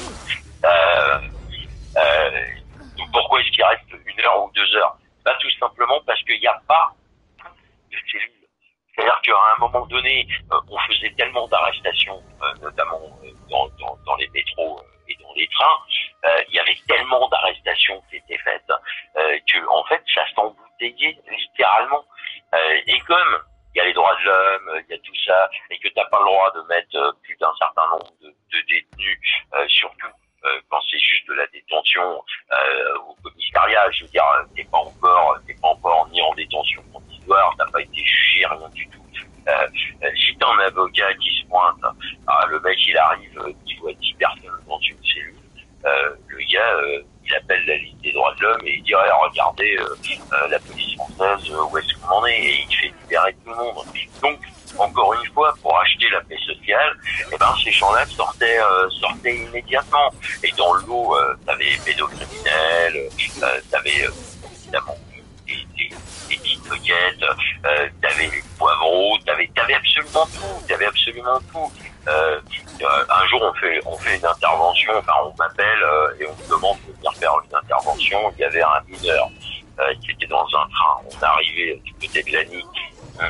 Euh, euh, donc pourquoi est-ce qu'il reste une heure ou deux heures? Bah, tout simplement parce qu'il n'y a pas de cellules. C'est-à-dire qu'à un moment donné, euh, on faisait tellement d'arrestations, euh, notamment euh, dans, dans, dans les métros euh, et dans les trains, euh, il y avait tellement d'arrestations qui étaient faites euh, que, en fait, ça s'embouteillait littéralement. Euh, et comme il y a les droits de l'homme, il y a tout ça, et que t'as pas le droit de mettre euh, plus d'un certain nombre de, de détenus, euh, surtout euh, quand c'est juste de la détention euh, au commissariat. Je veux dire, t'es pas encore, t'es pas encore ni en détention provisoire, t'as pas été jugé, rien du tout. Euh, euh, si t'as un avocat qui se pointe, ah, le mec il arrive, euh, il voit dix personnes dans une cellule, euh, le gars euh, il appelle la Ligue des droits de l'homme et il dit ah, regardez euh, euh, la police française, euh, où est-ce qu'on en est, et il fait libérer tout le monde. Donc encore une fois, pour acheter la paix sociale, eh ben ces gens-là sortaient euh, sortaient immédiatement. Et dans le lot, euh, t'avais les pédocriminels, euh, t'avais euh, évidemment des, des, des petites coquettes, euh, t'avais les poivreaux, t'avais t'avais absolument tout, t'avais absolument tout. Euh, euh, un jour on fait on fait une intervention, enfin on m'appelle euh, et on me demande de venir faire une intervention. Il y avait un mineur euh, qui était dans un train. On est arrivé du côté de Lagny. Hein.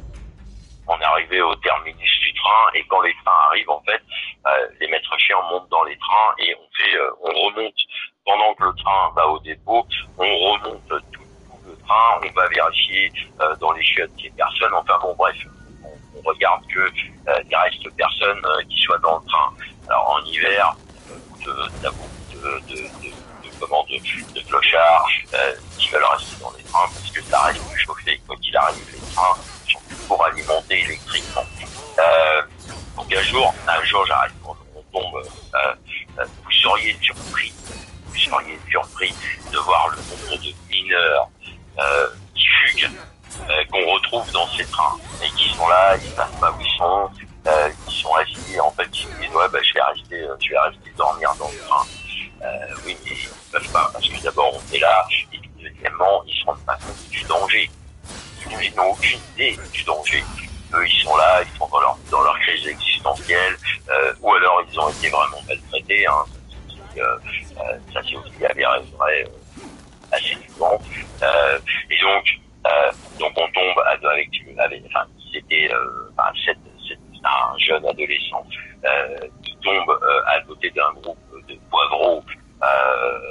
On est arrivé au terminus du train et quand les trains arrivent, en fait, euh, les maîtres chiens montent dans les trains et on fait, euh, on remonte pendant que le train va au dépôt, on remonte tout, tout le train, on va vérifier euh, dans les chiottes qu'il y ait personne. Enfin bon, bref, on, on regarde que euh, il reste personne euh, qui soit dans le train. Alors en hiver, euh, t'as beaucoup de, de, de, de, comment, de, de clochards euh, qui veulent rester dans les trains parce que ça reste plus chauffé. Quoi qu'il arrive, les trains pour alimenter électriquement. Euh, donc un jour, un jour j'arrive, on, on tombe, euh, euh, vous seriez surpris, vous seriez surpris de voir le nombre de mineurs euh, qui fuguent, euh, qu'on retrouve dans ces trains, et qui sont là, ils ne savent pas où ils sont, euh, ils sont assis, en fait, ils se disent, ouais, bah, je vais rester, euh, je vais rester dormir dans le train. Euh, oui, mais ils ne peuvent pas, parce que d'abord, on est là, et puis, deuxièmement, ils se rendent pas compte du danger. Ils n'ont aucune idée du danger. Eux, ils sont là, ils sont dans leur, dans leur crise existentielle, euh, ou alors ils ont été vraiment maltraités. Hein. Euh, euh, ça c'est aussi avéré vrai euh, assez souvent. Euh, et donc, euh, donc on tombe avec, avec enfin, c'était euh, enfin, c'est, c'est un jeune adolescent euh, qui tombe euh, à côté d'un groupe de poivreaux, euh,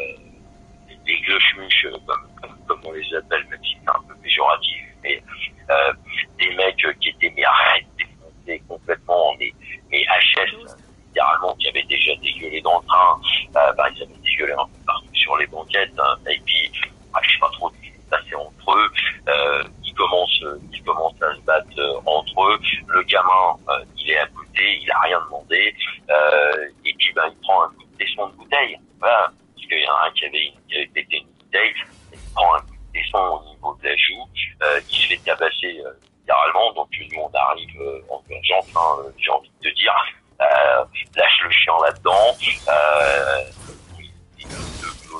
des glochemuches, comme, comme, comme on les appelle, même si c'est un peu péjoratif, mais euh, des mecs qui étaient mais arrêtés, démontés complètement, mais, mais H S, littéralement, qui avaient déjà dégueulé dans le train, euh, bah, ils avaient dégueulé un peu partout sur les banquettes, hein, et puis, bah, je sais pas trop ce qui s'est passé entre eux, euh, ils commencent, ils commencent à se battre euh, entre eux, le gamin, euh, il est à côté, il a rien demandé, euh, et puis, bah, il prend un coup de tesson de bouteille, voilà, parce qu'il y en a un qui avait, une, qui avait pété une bouteille, il prend un coup de tesson au niveau de la joue, euh, il se fait tabasser euh, littéralement, donc nous on arrive euh, en urgence, hein, euh, j'ai envie de te dire, euh, lâche le chien là-dedans, euh, le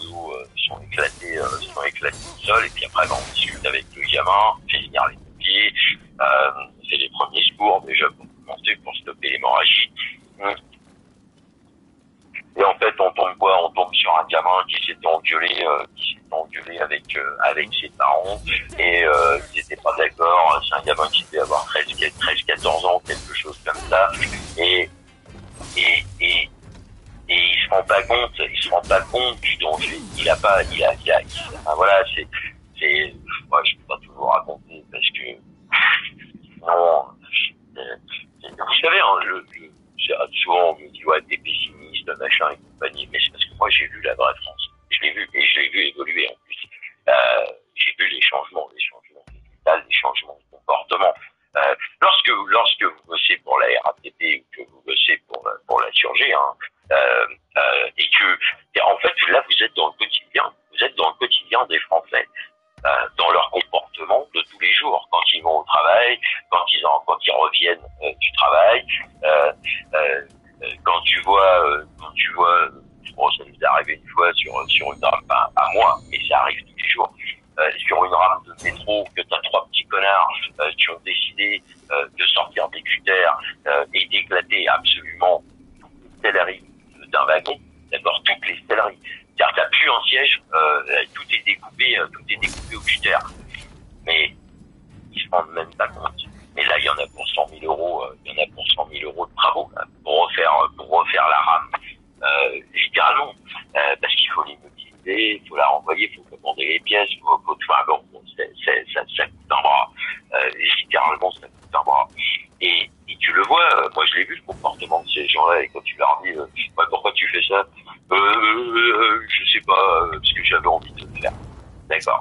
éclatés, euh, sont éclatés au sol, et puis après, ben, on discute avec le gamin, on fait venir les pompiers, euh, on fait les premiers secours, déjà pour commencer, pour stopper l'hémorragie. Et en fait, on tombe quoi? On tombe sur un gamin qui s'était engueulé, euh, qui s'était engueulé avec euh, avec ses parents, et euh, ils n'étaient pas d'accord. C'est un gamin qui devait avoir treize, quatorze ans, quelque chose comme ça, et et et et il se rend pas compte, il se rend pas compte du danger. Il a pas, il a, il a, il a enfin, voilà, c'est c'est, moi, je peux pas tout vous raconter parce que non, euh, vous savez, hein, le, le souvent on me dit ouais, t'es pessimiste, machin et compagnie, mais c'est parce que moi j'ai vu la vraie France. Je l'ai vu, et je l'ai vu évoluer en plus. Euh, j'ai vu les changements, les changements végétaux, les changements de comportement. Euh, lorsque, lorsque vous bossez pour la R A T P ou que vous bossez pour, pour la surgé, hein, euh, euh, et que, et en fait, là, vous êtes dans le quotidien, vous êtes dans le quotidien des Français, euh, dans leur comportement de tous les jours, quand ils vont au travail, quand ils en, quand ils reviennent euh, du travail, euh, euh, quand tu vois, euh, quand tu vois, bon, ça nous est arrivé une fois sur sur une rame, pas à moi, mais ça arrive tous les jours, euh, sur une rame de métro, que t'as trois petits connards euh, qui ont décidé euh, de sortir des cutters euh, et d'éclater absolument toutes les selleries d'un wagon, d'accord, toutes les selleries. C'est-à-dire que t'as plus un siège, euh, tout est découpé, euh, tout est découpé au cutter. Mais ils se rendent même pas compte. Mais là, il y en a pour cent mille euros, euh, il y en a pour cent mille euros de travaux, là, pour refaire, pour refaire la rame, euh, littéralement, euh, parce qu'il faut l'immobiliser, il faut la renvoyer, il faut commander les pièces, il faut, faut tout, enfin, bon, c'est, c'est, ça, ça coûte un bras, euh, littéralement, ça coûte un bras. Et, et tu le vois, euh, moi je l'ai vu le comportement de ces gens-là, et quand tu leur dis, euh, ouais, pourquoi tu fais ça, euh, euh, je sais pas, euh, parce que j'avais envie de le faire. D'accord.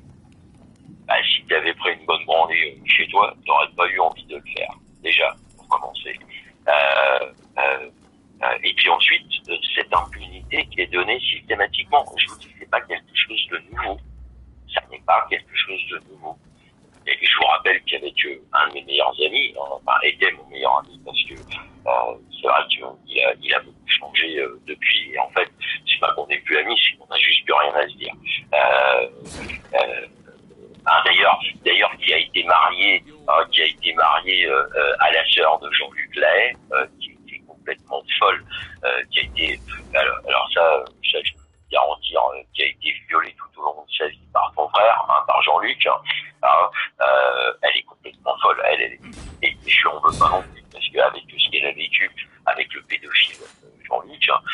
Bah, si tu avais pris une bonne branlée euh, chez toi, tu n'aurais pas eu envie de le faire, déjà, pour commencer. Euh, euh, euh, et puis ensuite, euh, cette impunité qui est donnée systématiquement. Je vous dis, c'est pas quelque chose de nouveau. Ça n'est pas quelque chose de nouveau. Et je vous rappelle qu'avec euh, un de mes meilleurs amis, hein, enfin, était mon meilleur ami, parce que euh, c'est vrai qu'il a, il a beaucoup changé euh, depuis. Et en fait, c'est pas qu'on n'est plus amis, c'est qu'on n'a juste plus rien à se dire. Euh, euh, Hein, d'ailleurs, d'ailleurs, qui a été marié, euh, qui a été marié euh, euh, à la sœur de Jean-Luc Lahaye, euh, qui était complètement folle, euh, qui a été, alors, alors ça, ça, je peux vous garantir, euh, qui a été violée tout au long de sa vie par son frère, hein, par Jean-Luc. Hein, hein, euh, elle est complètement folle. Elle, elle est, et je n'en veux pas non plus, parce qu'avec ce qu'elle a vécu avec le pédophile euh, Jean-Luc, hein,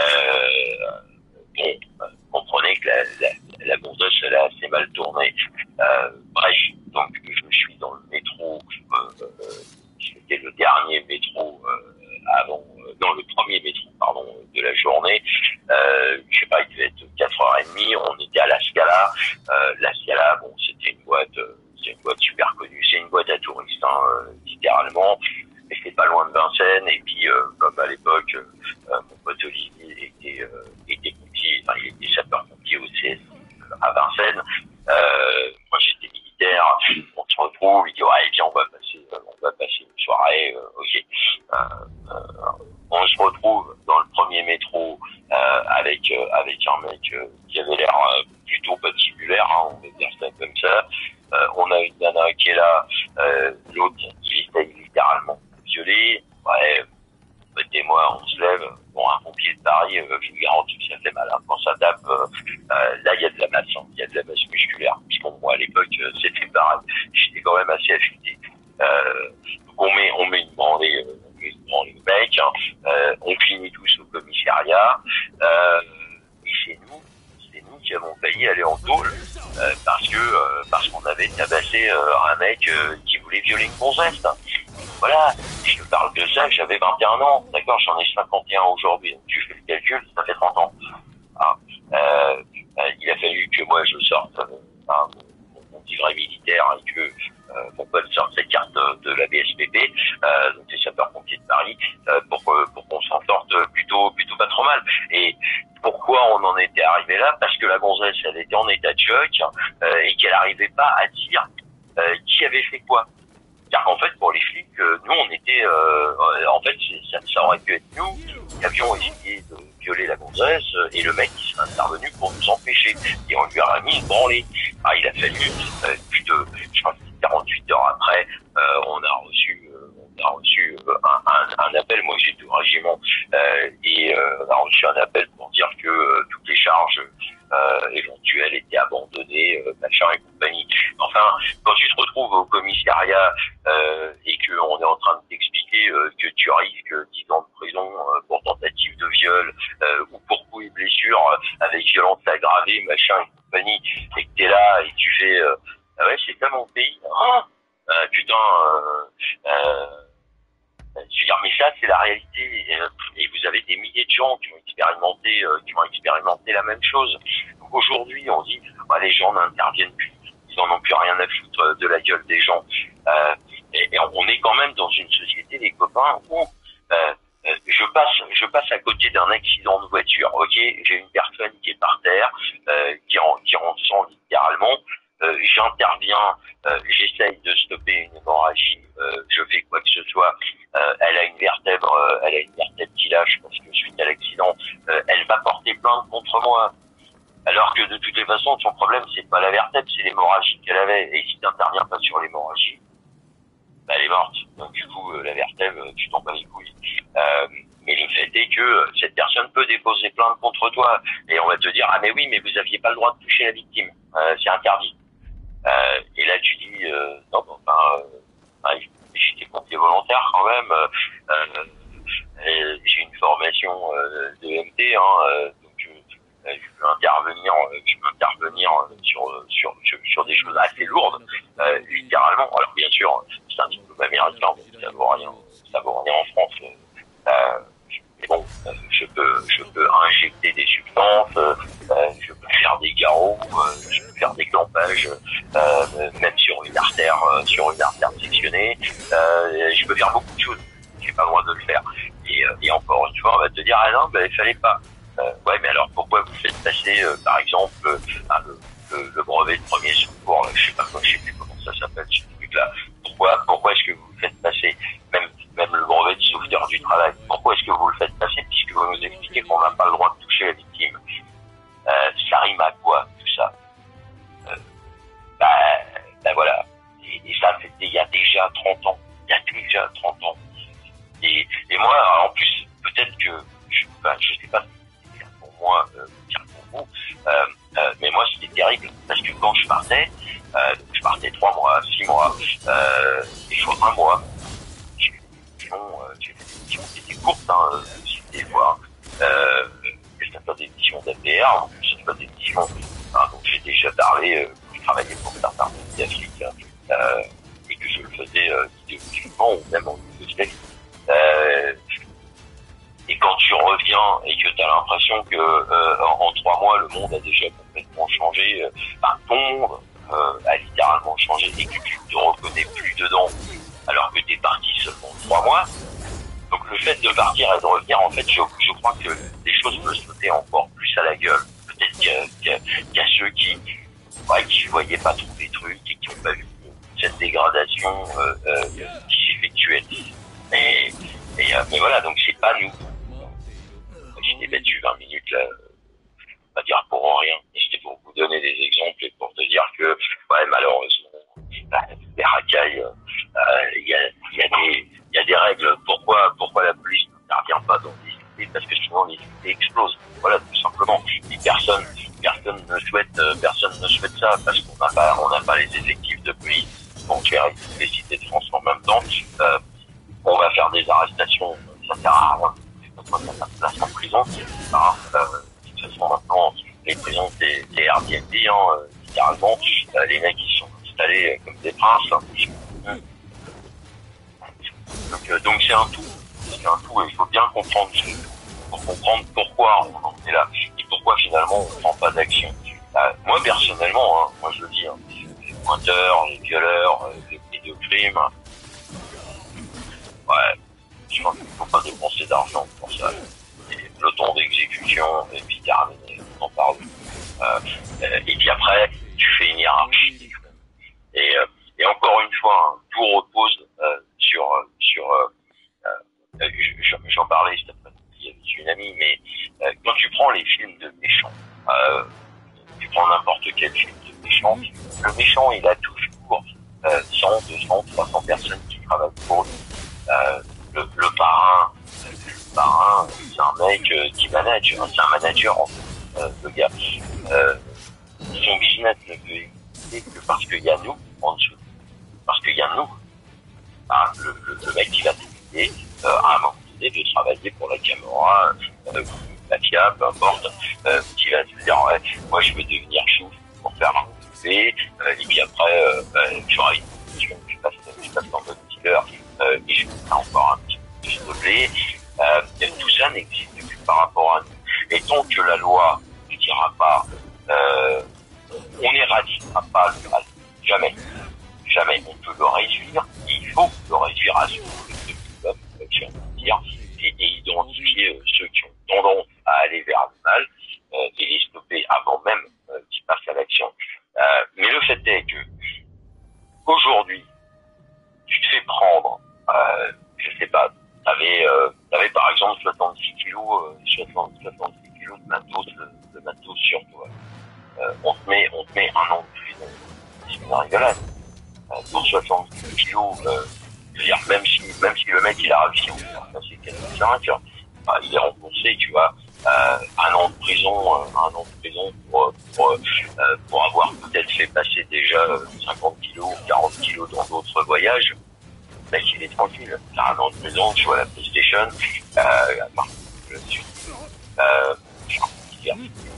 euh, bon, euh, comprenez que la, la, la gonzesse, elle a assez mal tourné. Euh, bref, donc je me suis dans le métro, euh, euh, c'était le dernier métro euh, avant, euh, non le premier métro, pardon, de la journée. Euh, je sais pas, il devait être quatre heures trente, on était à la Scala. Euh, la Scala, bon, c'était une boîte, euh, c'est une boîte super connue, c'est une boîte à touristes, hein, euh, littéralement. Mais c'est pas loin de Vincennes, et puis euh, comme à l'époque, euh, mon pote Olivier était, euh, était pompier, enfin il était sapeur-pompier au C S à Vincennes. Euh, moi j'étais militaire, on se retrouve, il dit ouais viens on va passer, euh, on va passer une soirée, euh, ok. Euh, euh, on se retrouve dans le premier métro euh, avec euh, avec un mec euh, qui avait l'air euh, plutôt patibulaire, hein, on va dire ça comme ça. Euh, on a une nana qui est là, euh, l'autre qui essaye littéralement de violer. Ouais, mettez-moi, on se lève. Bon, un pompier de Paris, euh, je vous garantis que ça fait mal. Hein. Quand ça tape, euh, euh, là, il y a de la masse, hein. Il y a de la masse musculaire. Puisqu'on, moi, à l'époque, euh, c'était pareil. J'étais quand même assez affûté. Euh, donc on met, on met une branlée, euh, on met une branlée au mec, hein. Euh, on finit tous au commissariat. Euh, et c'est nous, c'est nous qui avons failli aller en tôle, euh, parce que, euh, parce qu'on avait tabassé euh, un mec euh, qui voulait violer une gonzesse. Voilà, je te parle de ça, j'avais vingt et un ans, d'accord, j'en ai cinquante et un aujourd'hui, donc tu fais le calcul, ça fait trente ans. Ah, euh, euh, il a fallu que moi je sorte euh, hein, mon, mon livret militaire et que euh, mon pote sorte cette carte de la B S P P, euh, donc c'est sapeur-pompier de Paris, euh, pour, pour qu'on s'en sorte plutôt, plutôt pas trop mal. Et pourquoi on en était arrivé là? Parce que la gonzesse, elle était en état de choc euh, et qu'elle n'arrivait pas à dire euh, qui avait fait quoi. Car en fait, pour les flics, euh, nous, on était... Euh, en fait, ça, ça aurait pu être nous qui avions essayé de, violer la gonzesse, et le mec qui serait intervenu pour nous empêcher. Et on lui a mis une branlée. Ah, il a fallu euh, plus de, je crois que quarante-huit heures après, euh, on a reçu, euh, on a reçu euh, un, un, un appel. Moi, j'étais au régiment, euh, et euh, on a reçu un appel pour dire que euh, toutes les charges euh, éventuelles étaient abandonnées, euh, machin et compagnie. Enfin, quand tu te retrouves au commissariat euh, et qu'on est en train de t'expliquer euh, que tu risques dix ans de prison euh, pour tentative de viol euh, ou pour coups et blessures euh, avec violence aggravée, machin et compagnie, et que t'es là et tu fais euh, ah ouais, c'est ça mon pays. Ah euh, putain, euh, euh, je veux dire, mais ça c'est la réalité. Et, et vous avez des milliers de gens qui ont expérimenté, euh, qui ont expérimenté la même chose. Donc aujourd'hui, on dit ah, les gens n'interviennent plus. Ils en ont plus rien à foutre de la gueule des gens. Euh, et, et on est quand même dans une société, les copains, où euh, je passe, je passe à côté d'un accident de voiture. Ok, j'ai une personne qui est par terre, euh, qui est en, qui est en sang littéralement. Euh, j'interviens, euh, j'essaye de stopper une hémorragie. Euh, je fais quoi que ce soit. Euh, elle a une vertèbre, euh, elle a une vertèbre qui lâche parce que suite à l'accident, euh, elle va porter plainte contre moi. Alors que de toutes les façons, son problème, c'est pas la vertèbre, c'est l'hémorragie qu'elle avait. Et si t'interviens pas sur l'hémorragie, bah, elle est morte. Donc du coup, euh, la vertèbre, tu t'en bats les couilles. Euh, mais le fait est que euh, cette personne peut déposer plainte contre toi. Et on va te dire, ah mais oui, mais vous aviez pas le droit de toucher la victime. Euh, c'est interdit. Euh, et là, tu dis, euh, non, enfin, euh, j'étais pompier volontaire quand même. Euh, euh, j'ai une formation euh, de M T, hein, euh, je peux intervenir, je peux intervenir sur, sur, sur, sur des choses assez lourdes, euh, littéralement. Alors bien sûr, c'est un diplôme américain, donc ça vaut rien, ça vaut rien en France. Euh, mais bon, euh, je peux, je peux injecter des substances, euh, je peux faire des garrots, euh, je peux faire des clampages, euh, même sur une artère, euh, sur une artère sectionnée. Euh, je peux faire beaucoup de choses. J'ai pas le droit de le faire. Et, euh, et encore une fois, on va te dire ah non, ben il fallait pas. Euh, ouais, mais alors pourquoi vous faites passer, euh, par exemple, euh, le, le, le brevet de premier secours, là, je sais pas quoi, je sais plus comment ça s'appelle, ce truc-là. Pourquoi, pourquoi est-ce que vous le faites passer, même, même le brevet de sauveteur du travail, pourquoi est-ce que vous le faites passer, puisque vous nous expliquez qu'on n'a pas le droit de toucher la victime. Euh, ça rime à quoi, tout ça? Euh, bah, bah voilà. Et, et ça, c'était il y a déjà trente ans. Il y a déjà trente ans. Et, et moi, en plus, peut-être que, je, bah, je sais pas, moi, euh, dire pour vous, euh, euh, mais moi c'était terrible parce que quand je partais, euh, je partais trois mois, six mois, euh, des fois un mois. J'ai fait des missions, euh, j'ai fait des missions qui étaient courtes, hein, aussi des fois. Euh, c'était pas des missions d'A P R, c'était pas des missions. Hein, donc j'ai déjà parlé, euh, je travaillais pour certains pays d'Afrique, euh, et que je le faisais euh, idéologiquement ou même en Yougoslavie. Euh, Et quand tu reviens et que tu as l'impression que euh, en, en trois mois le monde a déjà complètement changé, euh, enfin, ton monde euh, a littéralement changé et que tu te reconnais plus dedans, alors que tu es parti seulement trois mois. Donc le fait de partir et de revenir, en fait, je, je crois que les choses me sautaient encore plus à la gueule. Peut-être qu'il y a, qu'il y a, qu'il y a ceux qui ouais, qui voyaient pas trop les trucs et qui n'ont pas vu cette dégradation euh, euh, qui s'effectuait. Mais, mais, euh, mais voilà, donc c'est pas nous. J'étais battu vingt minutes là, on va dire pour rien. Et c'était pour vous donner des exemples et pour te dire que, ouais, malheureusement, bah, les racailles, il y, a, y, a des, y a des règles. Pourquoi, pourquoi la police n'intervient pas dans les cités? Parce que sinon les cités explosent. Voilà, tout simplement. Et personne, personne ne souhaite, personne ne souhaite ça parce qu'on n'a pas, on n'a pas les effectifs de police pour gérer toutes les cités de France en même temps. Euh, on va faire des arrestations, ça sert à rien. Ça place en prison. Hein, euh, de toute façon, maintenant, les prisons, c'est, c'est Airbnb, hein, euh, littéralement. Euh, les mecs, ils sont installés euh, comme des princes. Hein. Donc, euh, donc c'est un tout. C'est un tout et il faut bien comprendre ce tout pour comprendre pourquoi on en est là et pourquoi finalement on ne prend pas d'action. Euh, moi, personnellement, hein, moi je le dis, hein, les pointeurs, les violeurs, euh, les pédophiles, ouais, je pense qu'il ne faut pas dépenser d'argent pour ça. Et le temps d'exécution, et puis terminé, on en parle. Euh, et puis après, tu fais une hiérarchie. Et, euh, et encore une fois, hein, tout repose euh, sur... sur euh, euh, j'en parlais cet après-midi avec une amie, mais euh, prends n'importe quel film de méchant, le méchant, il a toujours euh, cent, deux cents, trois cents personnes qui travaillent pour lui. Euh, le, le parrain, le parrain, c'est un mec euh, qui manage, hein, c'est un manager en fait, euh, le gars. Euh, son business ne peut exister que parce qu'il y a nous en dessous, parce qu'il y a nous. Ah, le, le, le mec qui va décider euh, à un moment donné de travailler pour la caméra, euh, la F I A, peu importe, euh, qui va se dire ouais, moi je veux devenir chouf pour faire un bouffé, euh, et puis après euh, euh, j'aurai une mission, je passe, je passe dans notre dealer euh, et je fais encore un petit peu plus de blé. Euh, tout ça n'existe plus par rapport à nous. Et tant que la loi ne dira pas euh, on n'éradiquera pas le mal, jamais. Jamais. On peut le réduire, il faut le réduire à ce minimum, j'ai envie de dire, et, et identifier euh, ceux qui ont tendance à aller vers le mal, euh, et les stopper avant même euh, qu'ils passent à l'action. Euh, mais le fait est que, aujourd'hui, tu te fais prendre, euh, je sais pas, t'avais, euh, t'avais par exemple soixante-six kilos, euh, soixante, soixante-six kilos de matos, de, de matos sur toi. Euh, on te met, on te met un an de prison. C'est une rigolade. Pour soixante kilos, euh, je veux dire, même si, même si le mec il a réussi, ça c'est quarante-cinq, euh, il est remboursé, tu vois, euh, un an de prison, euh, un an de prison pour, pour, euh, pour avoir peut-être fait passer déjà cinquante kilos, quarante kilos dans d'autres voyages. Le mec il est tranquille. T'as un an de prison, tu vois la PlayStation, euh, enfin, le sud, euh, qui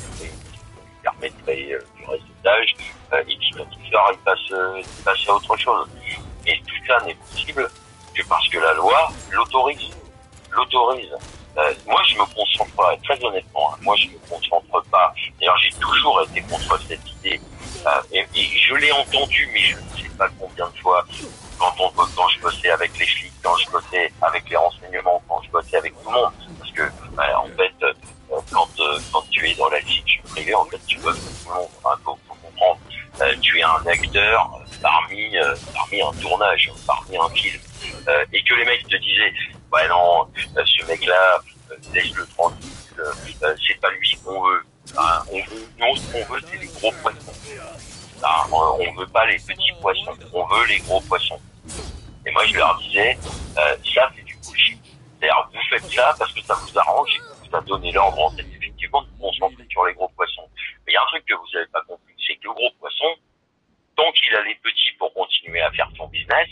permettrait euh, du réseautage, euh, et puis quand il sort, il passe, euh, il passe à autre chose. Et tout ça n'est possible que parce que la loi l'autorise. L'autorise. Euh, moi, je me concentre pas, très honnêtement, hein, moi, je me concentre pas. D'ailleurs, j'ai toujours été contre cette idée. Euh, et, et je l'ai entendu, mais je ne sais pas combien de fois, quand, on, quand je bossais avec les flics, quand je bossais avec les renseignements, quand je bossais avec tout le monde. Parce que, bah, en fait, euh, quand, euh, quand tu es dans la vie privée, en fait, tu bosses avec tout le monde. Hein, faut, faut comprendre. Euh, tu es un acteur parmi, euh, parmi un tournage, parmi un film. Euh, et que les mecs te disaient, ouais non, euh, ce mec-là, euh, laisse-le tranquille, euh, c'est pas lui qu'on veut. Hein, on veut, nous, ce qu'on veut, c'est les gros poissons. Hein, on, on veut pas les petits poissons, on veut les gros poissons. Et moi, je leur disais, euh, ça, c'est du bullshit. C'est-à-dire, vous faites ça parce que ça vous arrange et que vous a donné l'ordre, en fait, effectivement, de vous concentrer sur les gros poissons. Mais il y a un truc que vous avez pas compris, c'est que le gros poisson, tant qu'il a les petits pour continuer à faire son business,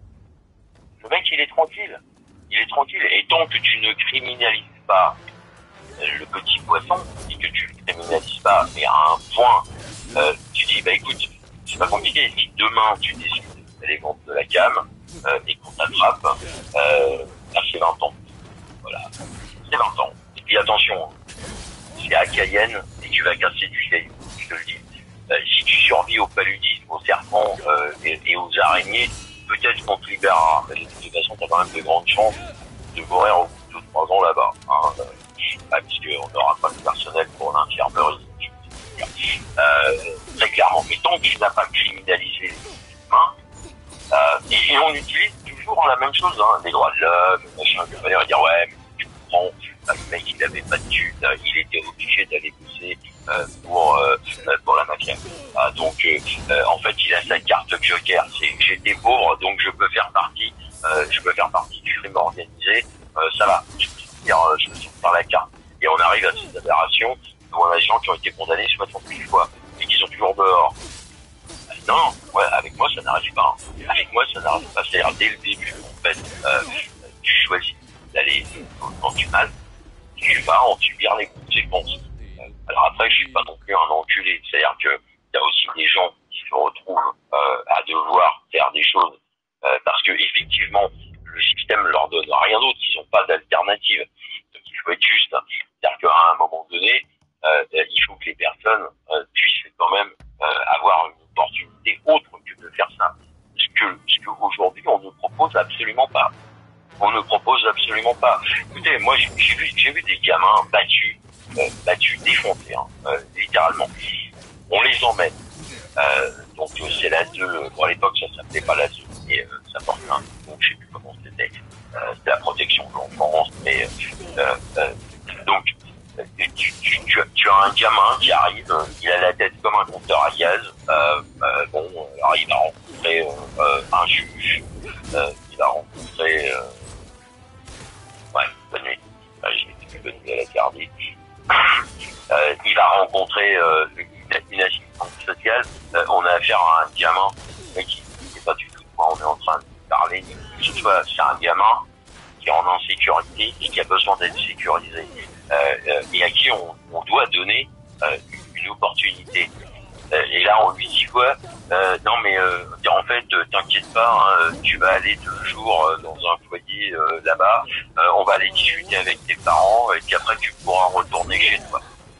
le mec, il est tranquille. Il est tranquille. Et tant que tu ne criminalises pas le petit poisson, et que tu le criminalises pas, mais à un point, euh, tu dis, bah écoute, c'est pas compliqué. Si demain, tu décides d'aller vendre de la cam, euh, et qu'on t'attrape, euh, là, c'est vingt ans. Voilà. C'est vingt ans. Et puis attention, c'est à Cayenne, et tu vas casser du caillou, je te le dis. Euh, si tu survis au paludisme, aux serpents, euh, et, et aux araignées, peut-être qu'on te libérera. Mais de toute façon, t'as quand même de grandes chances de mourir au bout de deux trois ans là-bas. Hein, euh, bah, puisqu'on n'aura pas de personnel pour l'infirmerie. Euh, très clairement. Mais tant qu'il n'a pas criminalisé les humains, euh, et, et on utilise toujours la même chose, hein, les droits de l'homme, machin, que va dire, ouais, mais tu comprends, le mec, il avait pas de thunes, il était obligé d'aller bosser euh, pour, euh, pour la mafia. Ah, donc, euh, euh, en fait, il a sa carte joker. C'est j'étais pauvre, donc je peux faire partie, euh, je peux faire partie du crime organisé. Euh, ça va, je peux sortir, euh, je peux sortir la carte. Et on arrive à ces aberrations où on a des gens qui ont été condamnés soixante-huit fois et qui sont toujours dehors. Euh, non, ouais, avec moi, ça n'arrive pas. Avec moi, ça n'arrive pas. C'est-à-dire, dès le début, en fait, euh, tu choisis d'aller dans du mal, tu vas en subir les conséquences. Alors après, je suis pas non plus un enculé. C'est-à-dire que il y a aussi des gens qui se retrouvent euh, à devoir faire des choses euh, parce que effectivement, le système leur donne rien d'autre. Ils n'ont pas d'alternative. Donc il faut être juste. C'est-à-dire qu'à un moment donné, euh, il faut que les personnes euh, puissent quand même euh, avoir une opportunité autre que de faire ça. Ce que, ce qu'aujourd'hui on ne propose absolument pas. On ne propose absolument pas. Écoutez, moi j'ai vu, j'ai vu des gamins battus. Euh, battus, défoncés, hein, euh, littéralement. On les emmène. Euh, donc euh, c'est la deux. Bon, à l'époque ça s'appelait pas la deux, mais euh, ça porte un. Donc je sais plus comment c'était. Euh, c'était la protection de l'enfance, mais euh, euh, donc tu, tu, tu, tu as un gamin qui arrive, il a la tête comme un compteur à gaz. Euh, euh, bon, alors il va rencontrer euh, euh, un juge, euh, il va rencontrer... Euh... Ouais, bonne nuit. Ah, j'ai bonne nuit à la garder. Euh, il va rencontrer euh, une, une assistante sociale. Euh, on a affaire à un gamin mais qui ne sait pas du tout de quoi on est en train de parler. Que ce soit, c'est un gamin qui est en insécurité et qui a besoin d'être sécurisé. Euh, euh, et à qui on, on doit donner euh, une opportunité. Euh, et là, on lui dit quoi euh, Non, mais euh, en fait, euh, t'inquiète pas, hein, tu vas aller deux jours euh, dans un foyer euh, là-bas, euh, on va aller discuter avec tes parents, et puis après, tu pourras retourner chez toi.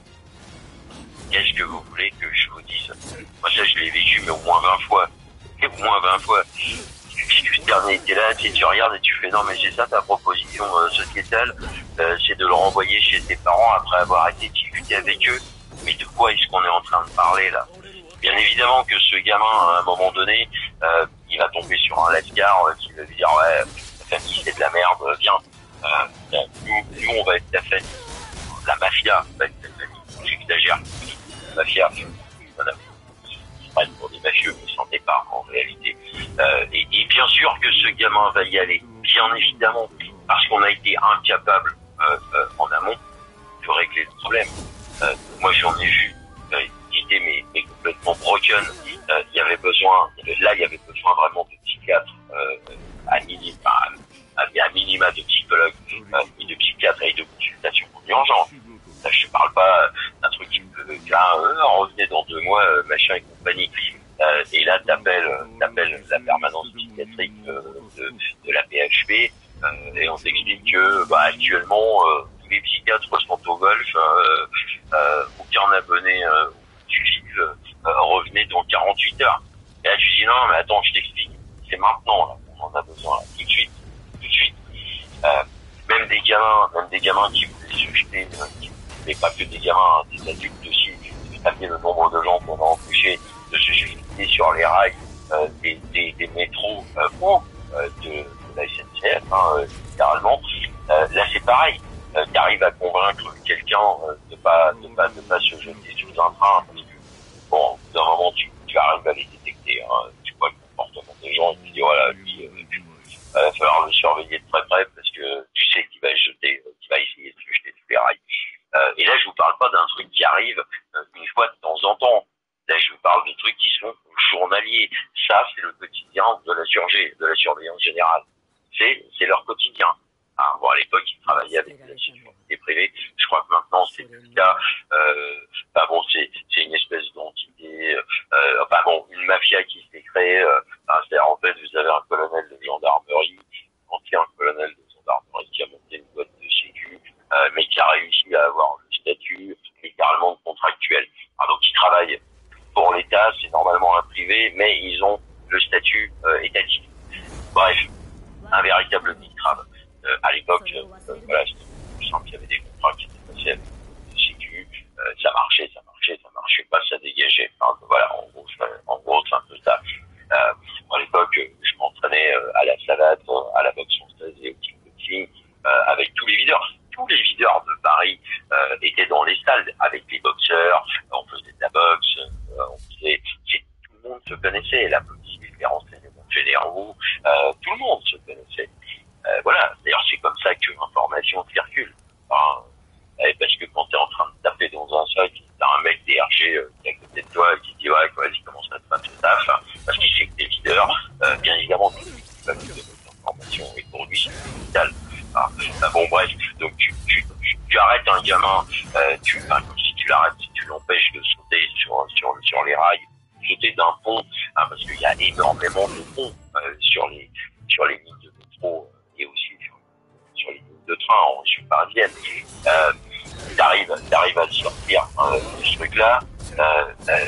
Qu'est-ce que vous voulez que je vous dise? Moi, ça, je l'ai vécu, mais au moins vingt fois. Et au moins vingt fois. Puis le dernier était là, tu, sais, tu regardes et tu fais non, mais c'est ça ta proposition euh, sociétale, euh, c'est de le renvoyer chez tes parents après avoir été discuté avec eux. Mais de quoi est-ce qu'on est en train de parler là? Bien évidemment que ce gamin, à un moment donné, euh, il va tomber sur un lascar euh, qui va lui dire ouais, ta famille c'est de la merde, viens. Euh, nous, nous, on va être ta famille. La mafia va être ta famille. J'exagère. La mafia, voilà. Ils se prennent pour des mafieux, mais ils s'en départent en réalité. Euh, et, et bien sûr que ce gamin va y aller, bien évidemment, parce qu'on a été incapable euh, euh, en amont de régler le problème. Euh, moi j'en ai vu euh, qui étaient mais, mais complètement broken. Euh, il y avait besoin, là il y avait besoin vraiment de psychiatres, euh, à, minima, à, à minima de psychologues, euh, et de psychiatres et de consultations en urgence. Là je ne parle pas d'un truc qui peut, là, euh, revenez dans deux mois, euh, machin et compagnie. Euh, et là t'appelles, t'appelles la permanence psychiatrique euh, de, de la P H P euh, et on t'explique que bah, actuellement euh, tous les psychiatres sont au golf, euh, euh, aucun abonné euh, du F I V euh, revenait dans quarante-huit heures. Et là tu dis non mais attends je t'explique, c'est maintenant là, on en a besoin là, tout de suite, tout de suite. Euh, même des gamins, même des gamins qui voulaient se jeter, euh, qui, mais pas que des gamins, hein, des adultes aussi, vous savez le nombre de gens qu'on a empêchés de se jeter sur les rails euh, des, des, des métros euh, ou euh, de, de la S N C F, hein, euh, littéralement. Euh, là c'est pareil. Euh, tu arrives à convaincre quelqu'un euh, de pas de pas de pas se jeter sous un train parce que bon, au bout d'un moment tu, tu arrives à les détecter, hein, tu vois le comportement des gens et tu dis voilà lui euh, il va falloir le surveiller de très près parce que tu sais qu'il va se jeter, euh, qu'il va essayer de se jeter sous les rails. Euh, et là je vous parle pas d'un truc qui arrive euh, une fois de temps en temps. Là je vous parle de trucs qui sont journaliers. Ça c'est le quotidien de la surgé, de la surveillance générale. C'est c'est leur quotidien. Ah, bon, à l'époque, ils travaillaient avec la sécurité privée. Je crois que maintenant, c'est plus le cas. Euh, enfin bon, c'est, c'est une espèce d'entité, euh, enfin bon, une mafia qui s'est créée. Euh, enfin, c'est-à-dire, en fait, vous avez un colonel de gendarmerie, ancien colonel de gendarmerie qui a monté une boîte de sécu, euh, mais qui a réussi à avoir le statut littéralement de contractuel. Alors, donc, ils travaillent pour l'État, c'est normalement un privé, mais ils ont le statut euh, étatique. Bref, un véritable bicrave. Euh, à l'époque, euh, voilà, je sens qu'il y avait des contrats qui étaient passés avec le sécu, euh, ça marchait, ça marchait, ça marchait pas, ça dégageait. Enfin, voilà, en gros, en gros, c'est un peu ça. Euh, à l'époque, je m'entraînais euh, à la salade, à la boxe française et au kickboxing, euh, avec tous les videurs. Tous les videurs de Paris euh, étaient dans les salles avec les boxeurs, on faisait de la boxe, euh, on faisait, c'est, tout le monde se connaissait, la police, les renseignements généraux, euh, tout le monde se connaissait. Euh, voilà, d'ailleurs c'est comme ça que l'information circule. Enfin, euh, parce que quand t'es en train de taper dans un sac, t'as un mec D R G euh, qui est à côté de toi et qui dit ouais, vas-y, commence à te faire ce taf, hein, parce qu'il sait que t'es leader, euh, bien évidemment, tout le monde donner l'information et pour lui c'est vital. Ah, bah, bon bref, donc tu, tu, tu, tu arrêtes un gamin, euh, tu, enfin, comme si tu l'arrêtes, si tu l'empêches de sauter sur, sur, sur les rails, sauter d'un pont, hein, parce qu'il y a énormément de ponts euh, sur les sur les lignes de métro et aussi sur, sur les lignes de train en région parisienne. Euh, t'arrives, t'arrives à le sortir hein, de ce truc-là. Euh, euh,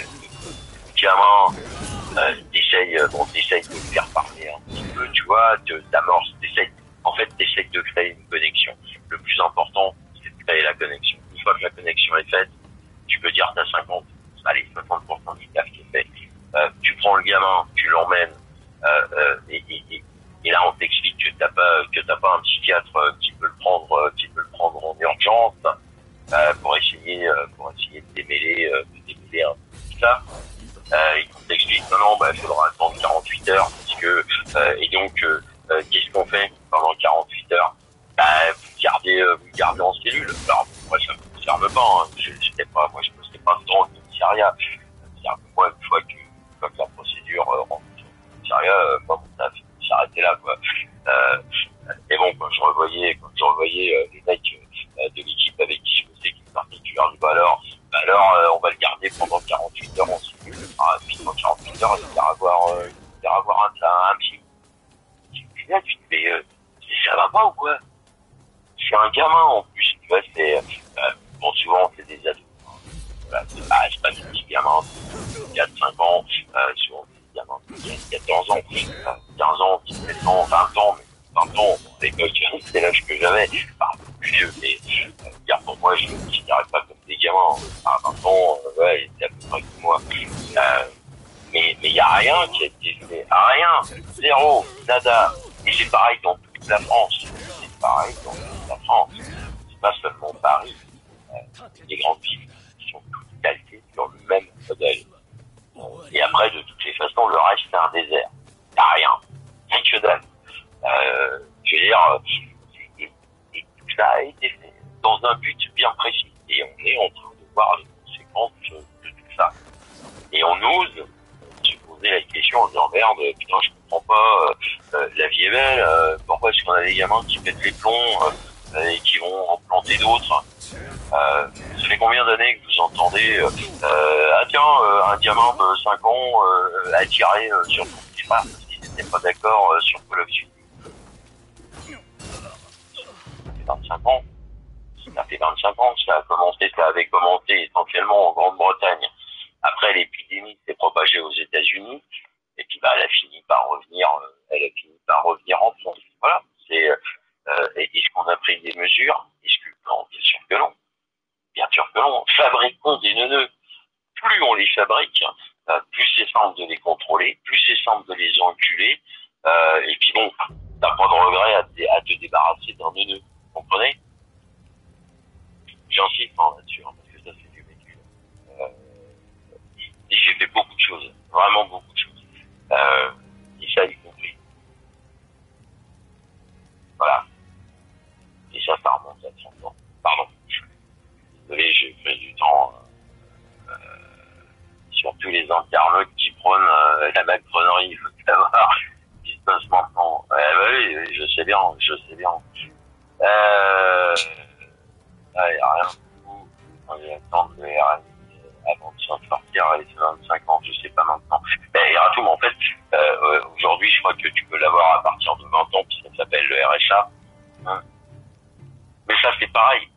le gamin, euh, t'essayes, bon, t'essayes de le faire parler un petit peu, tu vois, de, t'amorces, t'essayes, en fait, t'essayes de créer une connexion. Le plus important, c'est de créer la connexion. Une fois que la connexion est faite, tu peux dire t'as cinquante, allez, soixante pour cent du taf qui est fait. Euh, tu prends le gamin, tu l'emmènes, euh, euh, et, et, et Et là, on t'explique que t'as pas que t'as pas un psychiatre euh, qui peut le prendre, euh, qui peut le prendre en urgence euh, pour essayer, euh, pour essayer de démêler, euh, de démêler un ça. Euh, il t'explique, non, non, bah, il faudra attendre quarante-huit heures, parce que, euh, et donc, euh, euh, qu'est-ce qu'on fait pendant quarante-huit heures? Bah, vous gardez, euh, vous gardez en cellule. Alors, moi, ça me concerne pas, hein. Je, j'étais pas, moi, je ne sais pas dans le commissariat. C'est-à-dire que moi, une fois que, une fois que la procédure euh, rentre au commissariat, euh, moi, mon taf, il s'arrêtait là, quoi. Euh, et bon, quand je revoyais, quand je revoyais euh, les mecs euh, de l'équipe avec qui je bossais, qui me partaient, tu leur dis, bah alors, bah alors, euh, on va le garder pendant quarante-huit heures en cellule. Ah, puis pendant quarante-huit heures, il va avoir, euh, il va avoir un, un, un psy. Tu te dis, mais, euh, ça va pas ou quoi? C'est un gamin en plus, tu vois, c'est, euh, bon, souvent, c'est des adultes. Voilà, c'est pas, c'est pas des petits gamins, quatre cinq ans, euh, souvent, c'est des gamins de quatorze ans, euh, quinze ans, dix-sept ans, vingt ans, mais vingt ans, à l'époque, c'est l'âge que j'avais, enfin, plus vieux, mais, euh, car pour moi, je ne me considérais pas comme des gamins, à vingt ans, euh, ouais, c'est à peu près que moi, euh, mais, mais il y a rien qui a été fait, rien, zéro, nada, et c'est pareil dans toute la France, c'est pareil dans toute la France, c'est pas seulement Paris, euh, les grandes villes sont toutes calquées sur le même modèle. Et après, de toutes les façons, le reste, c'est un désert. Il n'y a rien. Rien que dalle. Euh, je veux dire, et, et tout ça a été fait dans un but bien précis. Et on est en train de voir les conséquences de tout ça. Et on ose se poser la question en disant, merde, putain, je comprends pas, euh, la vie est belle, euh, pourquoi est-ce qu'on a des gamins qui pètent les plombs euh, et qui vont en planter d'autres? Euh, ça fait combien d'années que vous entendez euh, euh, ah tiens, euh, un gamin de cinq ans euh, a tiré euh, sur son petit frère parce qu'il n'était pas d'accord euh, sur Call of Duty. Ça fait vingt-cinq ans. Ça fait vingt-cinq ans que ça a commencé, ça avait commencé essentiellement en Grande-Bretagne. Après, l'épidémie s'est propagée aux États-Unis et puis bah, elle a fini par revenir, euh, elle a fini par revenir en France. Voilà. C'est euh, est-ce qu'on a pris des mesures? Est-ce que non, bien sûr que non. Bien sûr que non. Fabriquons des neuneux. Plus on les fabrique, euh, plus c'est simple de les contrôler, plus c'est simple de les enculer. Euh, et puis bon, t'as pas de regret à te, à te débarrasser d'un neuneu. Vous comprenez? J'insiste hein, là-dessus, hein, parce que ça c'est du vécu. Euh, et j'ai fait beaucoup de choses, vraiment beaucoup de choses. Euh, et ça y compris. Voilà. Et ça, ça remonte à trente ans. Pardon. Désolé, j'ai pris du temps. Euh, surtout les internautes qui prônent euh, la macronerie, il faut savoir ce qui se passe maintenant. Ouais, bah oui, oui, je sais bien, je sais bien. Euh, là, il n'y a rien du tout. On va attendre le R S avant de s'en sortir à vingt-cinq ans, je sais pas maintenant. Mais il y aura tout, mais en fait, euh, aujourd'hui, je crois que tu peux l'avoir à partir de vingt ans, puis ça s'appelle le R S A. Hein. Mais ça, c'est pareil.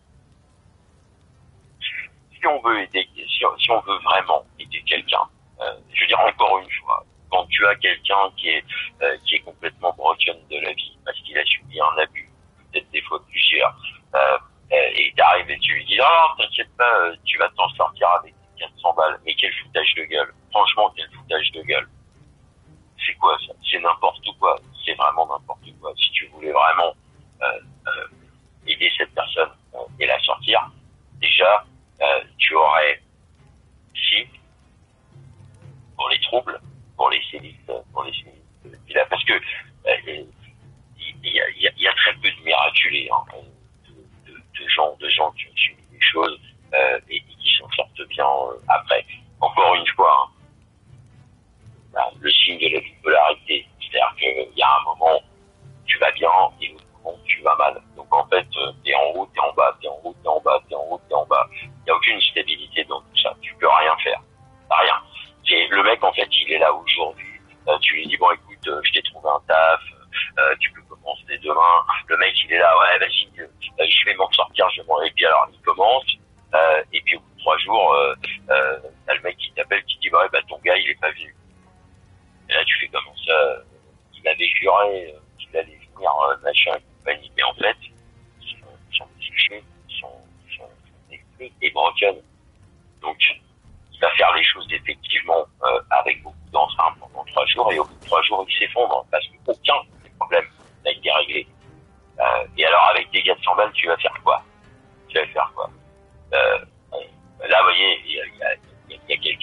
Si on veut aider, si on, si on veut vraiment aider quelqu'un, euh, je veux dire encore une fois, quand tu as quelqu'un qui est euh, qui est complètement broken de la vie parce qu'il a subi un abus, peut-être des fois plusieurs, euh, et t'arrives et tu lui dis non, t'inquiète pas, euh, tu vas t'en sortir avec quatre cents balles, mais quel foutage de gueule, franchement quel foutage de gueule. C'est quoi ça? C'est n'importe quoi, c'est vraiment n'importe quoi. Si tu voulais vraiment euh, euh, aider cette personne euh, et la sortir, déjà euh, tu aurais si pour les troubles, pour les sévices, pour les sévices, parce que euh, il y, a, il, y a, il y a très peu de miraculés, hein, de, de, de gens, de gens qui ont subi des choses euh, et, et qui s'en sortent bien euh, après. Encore une fois, hein, bah, le signe de la bipolarité, c'est-à-dire qu'il y a un moment tu vas bien et l'autre moment tu vas mal. Donc en fait, euh, t'es en haut, t'es en bas, t'es en haut, t'es en bas, t'es en haut, t'es en bas. Il n'y a aucune stabilité dans tout ça. Tu peux rien faire. Rien. C'est, le mec, en fait, il est là aujourd'hui. Euh, tu lui dis, bon, écoute, euh, je t'ai trouvé un taf, euh, tu peux commencer demain. Le mec, il est là, ouais, vas-y, euh, je vais m'en sortir, je vais m'en... Et puis alors, il commence, euh, et puis au bout de trois jours, euh, euh, t'as le mec qui t'appelle, qui dit, ouais, bah, ton gars, il est pas venu. Et là, tu fais comment ça? euh, Il avait juré euh, qu'il allait venir, euh, machin, et compagnie. Mais en fait, son, son psyché, son, son, son esprit est broken. Donc, il va faire les choses effectivement euh, avec beaucoup d'entrain pendant trois jours et au bout de trois jours il s'effondre parce qu'aucun des problèmes n'a été réglé. Euh, et alors avec tes quatre cents balles tu vas faire quoi? Tu vas faire quoi? euh, Là vous voyez il y a, il y a, il y a quelqu'un qui est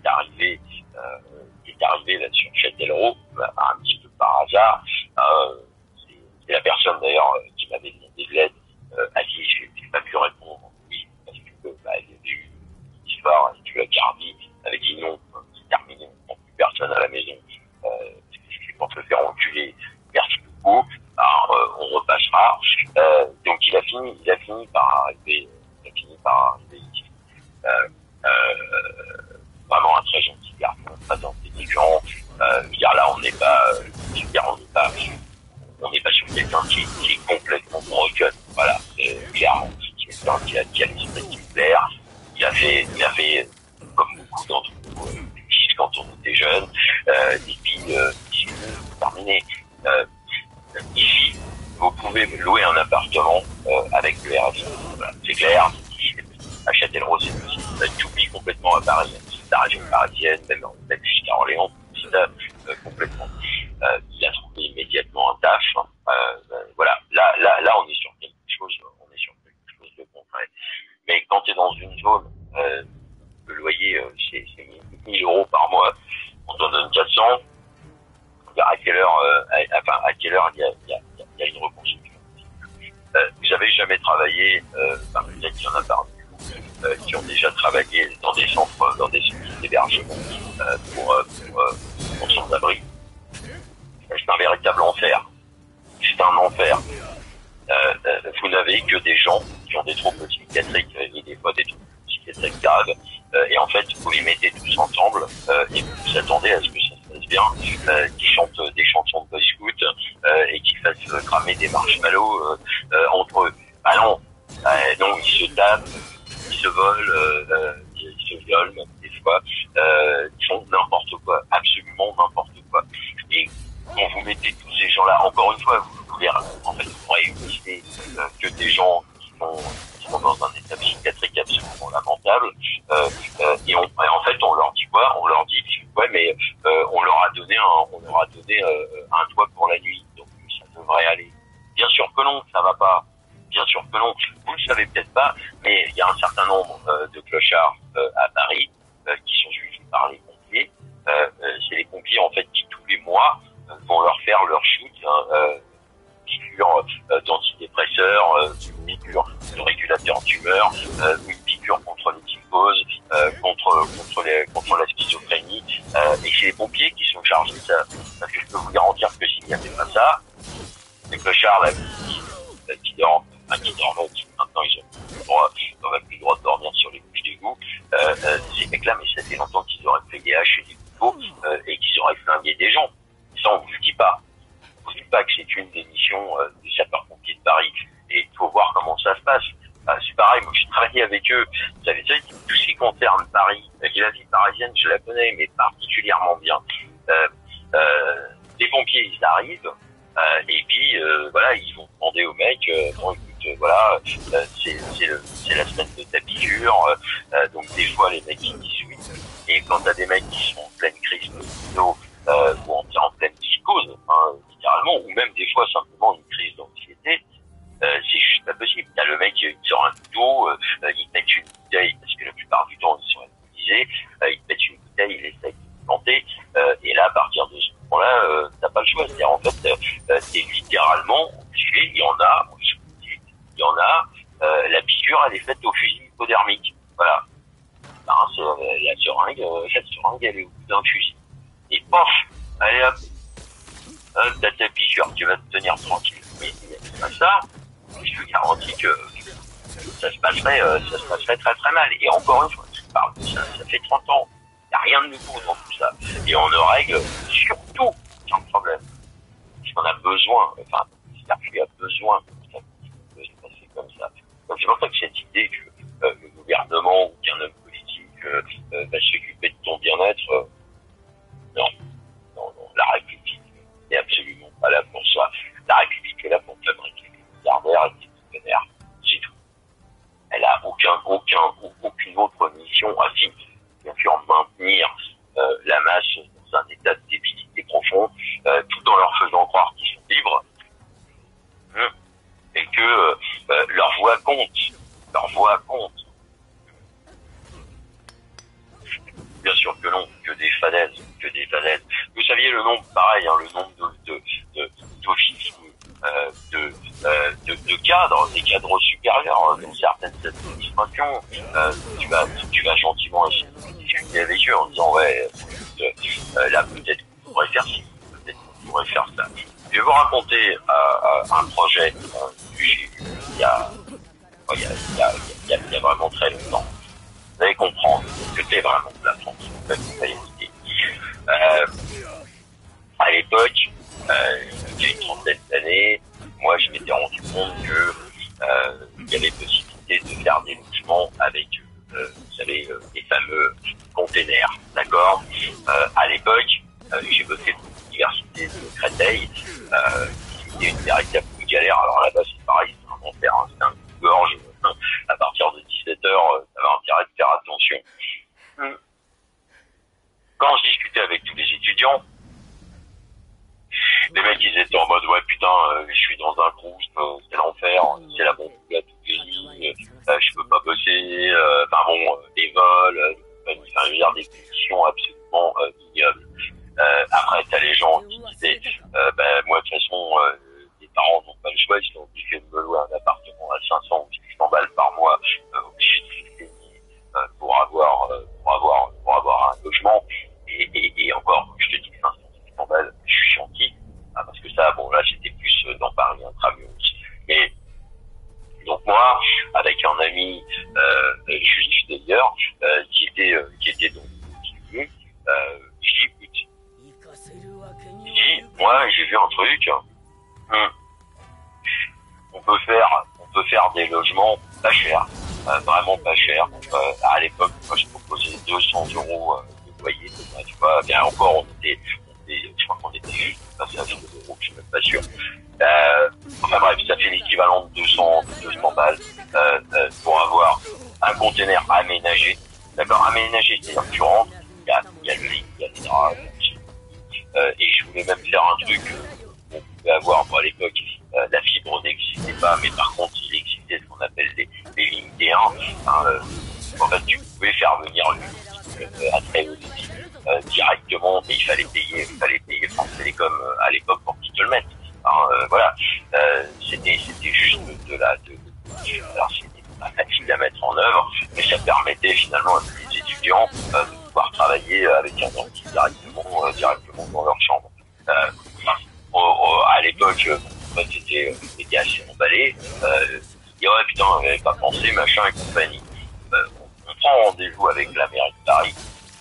arrivé, euh, qui est arrivé là sur Châtellerault, bah, un petit peu par hasard. Euh, c'est, c'est la personne d'ailleurs qui m'avait demandé de l'aide, euh, à qui je n'ai pas pu répondre oui, parce que bah, il y avait eu une histoire avec la Carby, avec dit non, c'est terminé, on ne plus personne à la maison, euh, c'est pour se faire enculer, merci beaucoup, alors euh, on repassera. Euh, donc il a fini, il a fini par arriver, il a fini par arriver ici. Euh, euh, vraiment un très gentil garçon, très intelligent. Euh, je veux dire là on n'est pas, euh, je veux dire on n'est pas, on n'est pas sur quelqu'un qui, qui est complètement broken. Voilà, euh, clairement, c'est quelqu'un qui a, qui a l'esprit qui me plaît. Il a fait, il a fait comme beaucoup d'entre nous, euh, quand on était jeune. Euh, et puis euh, c'est terminé. Euh, ici, vous pouvez louer un appartement euh, avec le R S. Voilà, c'est clair. À Châtellerault, c'est possible. Tu oublies complètement à Paris. C'est la région parisienne, même, même jusqu'à Orléans, c'est euh, complètement. Euh, il a trouvé immédiatement un taf. Euh, euh, voilà. Là, là, là, on est sur quelque chose. On est sur quelque chose de concret. Mais quand tu es dans une zone, euh, le loyer, euh, c'est, c'est mille euros par mois. On t'en donne quatre cents. À quelle heure, euh, à, enfin, à quelle heure il y a, il y a, il y a une reconstruction. Euh, vous avez jamais travaillé, euh, enfin, peut-être qu'il y en a parmi vous, euh, qui ont déjà travaillé dans des centres, dans des centres d'hébergement, euh, pour, euh, pour, euh, pour sans-abri. C'est un véritable enfer. C'est un enfer. Euh, euh, vous n'avez que des gens qui ont des troubles psychiatriques et des fois des troubles psychiatriques graves. Euh, et en fait, vous les mettez tous ensemble euh, et vous attendez à ce que ça se passe bien, euh, qui chantent des chansons de Boy Scout euh, et qui fassent euh, cramer des marshmallows euh, euh, entre eux. Ah non, euh, non, ils se tapent, ils se volent, euh, euh, ils se violent même des fois, euh, ils font n'importe quoi, absolument n'importe quoi. Et quand vous mettez tous ces gens-là, encore une fois, vous pouvez en fait vous réunissez euh, que des gens qui sont, qui sont dans un état psychiatrique absolument lamentable, euh, euh, et, on, et en fait on leur dit quoi? On leur dit ouais mais euh, on leur a donné un, on leur a donné euh, un toit pour la nuit, donc ça devrait aller. Bien sûr que non, ça va pas. Bien sûr que non. Vous le savez peut-être pas, mais il y a un certain nombre euh, de clochards euh, à Paris euh, qui sont suivis par les pompiers. Euh, euh, c'est les pompiers en fait qui tous les mois euh, vont leur faire leur shoot, hein, euh, piqûre euh, d'antidépresseurs, euh, une piqûre de régulateur d'humeur, euh, une piqûre contre les psychoses, euh, contre contre les contre la schizophrénie. Euh, et c'est les pompiers qui sont chargés de ça. Parce que je peux vous garantir que s'il n'y avait pas ça, les clochards là, qui, qui dorment, enfin, qui dorment, qui, maintenant ils ont plus le droit, ils n'ont même plus le droit de dormir sur les couches d'égout. Euh, euh, ces mecs-là, mais ça fait longtemps qu'ils auraient fait des haches et des couteaux euh, et qu'ils auraient flingué des gens. Ça, on vous le dit pas. On vous dit pas que c'est une des missions euh, des sapeurs-pompiers de Paris. Et il faut voir comment ça se passe. Euh, c'est pareil, moi j'ai travaillé avec eux. Vous savez, tout ce qui concerne Paris, et la vie parisienne, je la connais, mais particulièrement bien. Euh, euh, les pompiers, ils arrivent. Euh, et puis euh, voilà, ils vont demander aux mecs, euh, bon écoute, euh, voilà, euh, c'est, c'est, le, c'est la semaine de ta piqûre, euh, donc des fois les mecs ils disent oui. Et quand t'as des mecs qui sont en pleine crise de philo, euh, ou en, en pleine psychose, hein, littéralement, ou même des fois simplement une crise d'anxiété, euh, c'est juste pas possible. T'as le mec qui sort un couteau, euh, il pète une bouteille, parce que la plupart du temps ils sont alcoolisés, euh, il pète une bouteille, il essaie de planter, euh, et là à partir de ce moment-là, euh, t'as pas le choix. C'est-à-dire en fait, euh, t'es littéralement obligé, il y en a, il y en a, euh, la piqûre elle est faite au fusil hypodermique. Voilà. Ben, c'est, euh, la seringue, euh, la seringue elle est au bout d'un fusil. Et pof, allez hop, hop, t'as ta piqûre, tu vas te tenir tranquille. Mais c'est pas ça, je te garantis que ça se passerait, euh, ça se passerait très très mal. Et encore une fois, je parle de ça, ça fait trente ans. Il n'y a rien de nouveau dans tout ça. Et on ne règle surtout sans problème. Parce qu'on a besoin, enfin, c'est-à-dire qu'il y a besoin de se passer comme ça. Donc c'est pour ça que cette idée que euh, le gouvernement ou qu'un homme politique euh, euh, va s'occuper de ton bien-être, euh, non, non, non, la République n'est absolument pas là pour ça. La République est là pour fabriquer des milliardaires et des millionnaires. C'est tout. Elle a aucun, aucun, aucune autre mission à si, bien sûr, maintenir euh, la masse dans un état de débilité profond, euh, tout en leur faisant croire qu'ils sont libres, hein, et que euh, leur voix compte, leur voix compte. Bien nombre, pareil, hein, le nombre de, de, de, d'officiers, euh, de, euh, de, de cadres, des cadres supérieurs dans certaines administrations, euh, tu vas, tu vas gentiment essayer de discuter avec eux en disant, ouais, euh, euh, là, peut-être qu'on pourrait faire ci, peut-être qu'on pourrait faire ça. Je vais vous raconter, euh, un projet, euh, que j'ai eu il y a, il y a, il y a, il y a, il y a vraiment très longtemps. Vous allez comprendre que c'est vraiment de la France. Euh, à l'époque, euh, il y a une trentaine d'années, moi je m'étais rendu compte que euh, il y avait possibilité de faire des logements avec, euh, vous savez, euh, les fameux containers, d'accord. Euh, à l'époque, euh, j'ai bossé dans l'université de Créteil, euh, qui était une véritable galère. Alors là-bas, c'est pareil, c'est un enfer, hein, c'est un gorge. À partir de dix-sept heures, ça va intérêt de faire attention. Quand je discutais avec tous les étudiants, les mecs ils étaient en mode ouais putain euh, je suis dans un groupe, euh, c'est l'enfer, c'est la bombe à tout pays, euh, je peux pas bosser, euh, enfin bon, euh, les vols, euh, enfin je veux dire des conditions absolument euh, ignobles. Euh, après t'as les gens qui disaient euh, ben moi de toute façon euh, les parents n'ont pas le choix, ils sont obligés de me louer un appartement à cinq cents ou six cents balles par mois, euh, obligés de payer euh, pour avoir euh, pour avoir pour avoir un logement. Et, et, et encore, je te dis que cinq cents, six cents balles, je suis gentil, hein, parce que ça, bon là j'étais plus euh, dans Paris intramuros. Mais donc moi, avec un ami euh, juif d'ailleurs, euh, qui était euh, qui était donc musulman, euh, je dis écoute, je dis moi j'ai vu un truc, hum, on peut faire on peut faire des logements pas chers, euh, vraiment pas chers. Euh, à l'époque, moi je proposais deux cents euros. Euh, voyez, tu vois, bien encore, on était, on était, je crois qu'on était juste passé à cent euros, je suis même pas sûr. Euh, enfin bref, ça fait l'équivalent de deux cents, deux cents balles, euh, euh, pour avoir un conteneur aménagé. D'accord, aménagé, c'est-à-dire que tu rentres, il y a, il y a le lit, il y a les draps, euh, et je voulais même faire un truc, euh, on pouvait avoir, bon, à l'époque, euh, la fibre n'existait pas, mais par contre, il existait ce qu'on appelle des, des lignes T un, hein, euh, en fait, tu pouvais faire venir le Euh, à très haut débit euh, directement, mais il fallait payer, il fallait payer France Télécom euh, à l'époque pour qu'ils te le mettent. Hein, euh, voilà, euh, c'était c'était juste de la, de, alors c'était pas facile à mettre en œuvre, mais ça permettait finalement à tous les étudiants euh, de pouvoir travailler avec un ordi directement, euh, directement dans leur chambre. Euh, au, au, à l'époque, euh, c'était c'était assez emballé. Euh, et ouais putain, on n'avait pas pensé, machin et compagnie. Euh, on prend rendez-vous avec la mairie de Paris,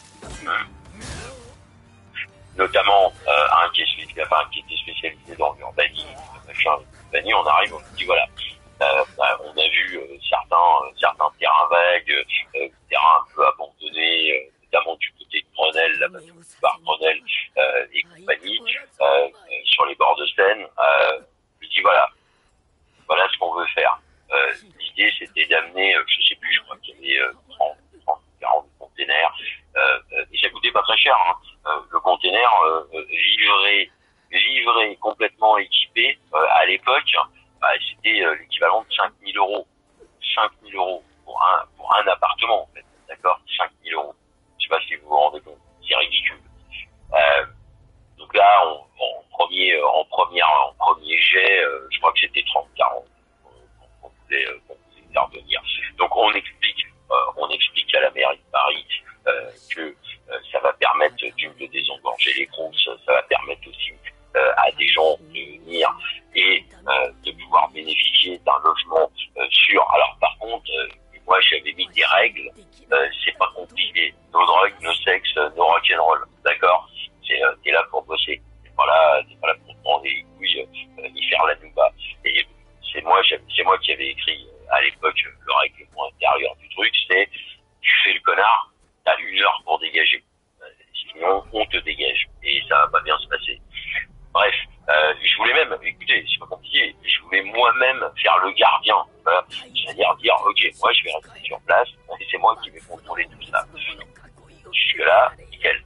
notamment euh, un, qui est, enfin, un qui était spécialisé dans l'urbanisme, machin et compagnie. On arrive, on dit voilà, euh, bah, on a vu euh, certains euh, certains terrains vagues, euh, terrains un peu abandonnés, euh, notamment du côté de Grenelle, là-bas, par Grenelle euh, et compagnie, euh, euh, sur les bords de Seine. Euh, je dis voilà, voilà ce qu'on veut faire. Euh, l'idée c'était d'amener, euh, je sais plus, je crois qu'il y avait euh, trente, trente, quarante containers, euh, euh, et ça coûtait pas très cher, hein. Euh, le container euh, euh, livré, livré complètement équipé, euh, à l'époque, bah, c'était euh, l'équivalent de cinq mille euros. cinq mille euros pour un, pour un appartement, en fait. D'accord? cinq mille euros. Je sais pas si vous vous rendez compte. C'est ridicule. Euh, donc là, on, en premier, euh, en première, en premier jet, euh, je crois que c'était trente, quarante. On voulait, euh, on voulait faire venir. Donc on explique, euh, on explique à la mairie de Paris euh, que euh, ça va permettre d'une de désengorger les grosses, ça va permettre aussi euh, à des gens de venir et euh, de pouvoir bénéficier d'un logement euh, sûr. Alors par contre, euh, moi j'avais mis des règles, euh, c'est pas compliqué. No drogue, no sexe, no rock'n'roll, d'accord? C'est euh, t'es là pour bosser, t'es pas là, t'es pas là pour te prendre les couilles euh, ni faire la nouba. Et c'est moi, c'est moi qui avais écrit euh, à l'époque le règlement intérieur du truc, c'est tu fais le connard, t'as une heure pour dégager. Euh, sinon, on te dégage. Et ça va pas bien se passer. Bref, euh, je voulais même, écoutez, c'est pas compliqué, je voulais moi-même faire le gardien. Voilà. C'est-à-dire dire, ok, moi je vais rester sur place, et c'est moi qui vais contrôler tout ça. Jusque-là, nickel.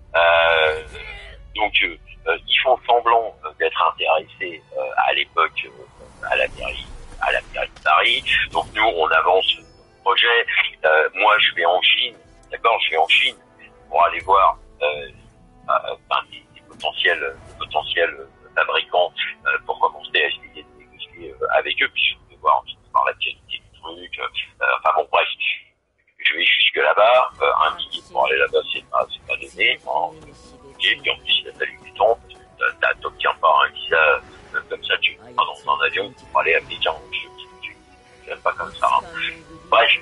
Euh, donc, euh, euh, ils font semblant euh, d'être intéressés euh, à l'époque euh, à la mairie, à la mairie de Paris. Donc nous, on avance le projet. Euh, moi, je vais en Chine, d'accord, je vais en Chine pour aller voir euh, euh, ben, des, des potentiels, de potentiels fabricants euh, pour commencer à essayer de négocier euh, avec eux, puis je vais voir, voir la qualité du truc. Euh, enfin bon, bref, je vais jusque là-bas. Euh, un billet pour aller là-bas, c'est pas, c'est pas donné. Bon, ok, puis en plus, il a fallu du temps, parce que t'obtiens pas un visa euh, comme ça, tu vas dans un avion pour aller à Pékin. J'aime pas comme ça. Hein. Bref,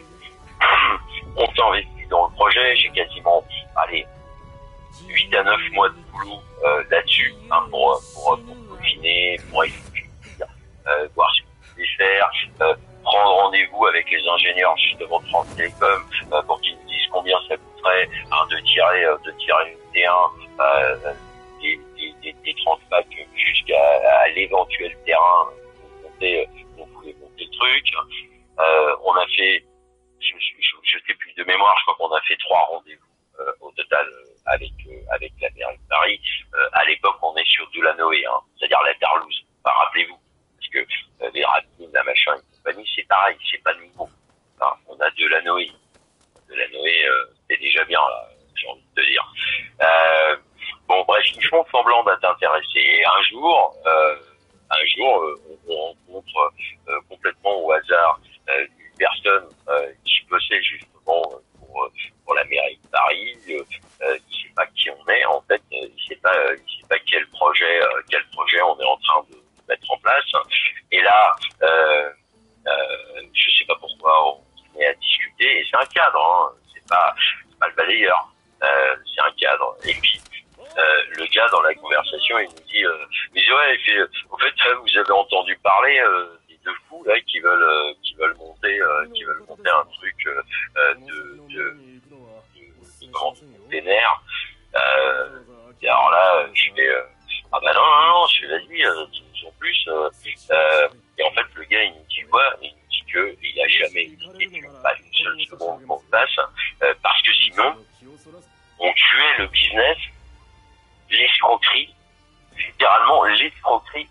on s'est investi dans le projet, j'ai quasiment, allez, huit à neuf mois de boulot euh, là-dessus, hein, pour, pour, pour peaufiner, pour essayer, euh, voir ce qu'on pouvait faire, euh, prendre rendez-vous avec les ingénieurs justement de France Télécom euh, pour qu'ils nous disent combien ça coûterait hein, de tirer euh, de tirer une T un euh, des, des, des, des trente packs jusqu'à à l'éventuel terrain où on, montait, où on pouvait monter le truc. Euh, on a fait, je, je, je sais plus de mémoire, je crois qu'on a fait trois rendez-vous euh, au total euh, avec euh, avec la mairie de Paris. Euh, à l'époque, on est sur de la Noé, hein, c'est-à-dire la Darlouse. Enfin, rappelez-vous, parce que euh, les Rapines, la machin et compagnie, c'est pareil, c'est pas nouveau. Hein, on a de la Noé, de la Noé, euh, c'est déjà bien, là, j'ai envie de te dire. Euh, bon, bref, ils font semblant d'être intéressés. Un jour, euh, un jour, euh, on rencontre euh, complètement au hasard euh, une personne euh, qui bossait justement pour pour la mairie de Paris. Euh, euh, il sait pas qui on est en fait, euh, il sait pas, euh, il sait pas quel projet, euh, quel projet on est en train de, de mettre en place. Et là, euh, euh, je sais pas pourquoi on se met à discuter. Et c'est un cadre, hein, c'est pas, c'est pas le balayeur, euh, c'est un cadre. Et puis euh, le gars dans la conversation, il nous dit, euh, mais ouais, il fait, en fait, vous avez entendu parler euh, des deux fous là qui veulent, euh, qui veulent monter, euh, qui veulent monter un truc euh, de, de, de, de comment, de vénère. Euh, et alors là, je fais, euh, ah bah non, non, non, je fais, vas-y, euh, dis-nous en plus. Euh, euh, et en fait, le gars, il nous dit quoi? Il nous dit que il a jamais hésité, pas une seule seconde qu'on passe, euh, parce que sinon, on tuait le business, l'escroquerie, littéralement l'escroquerie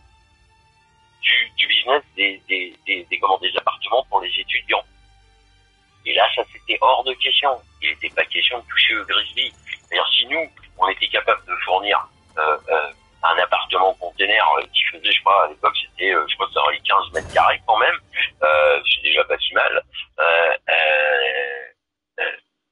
du, du business des, des, des, des, comment, des appartements pour les étudiants. Et là, ça c'était hors de question. Il n'était pas question de toucher au Grisby. D'ailleurs, si nous, on était capable de fournir euh, euh, un appartement container euh, qui faisait, je crois, à l'époque, c'était, euh, je crois que ça aurait quinze mètres carrés quand même, euh, c'est déjà pas si mal, euh, euh, euh,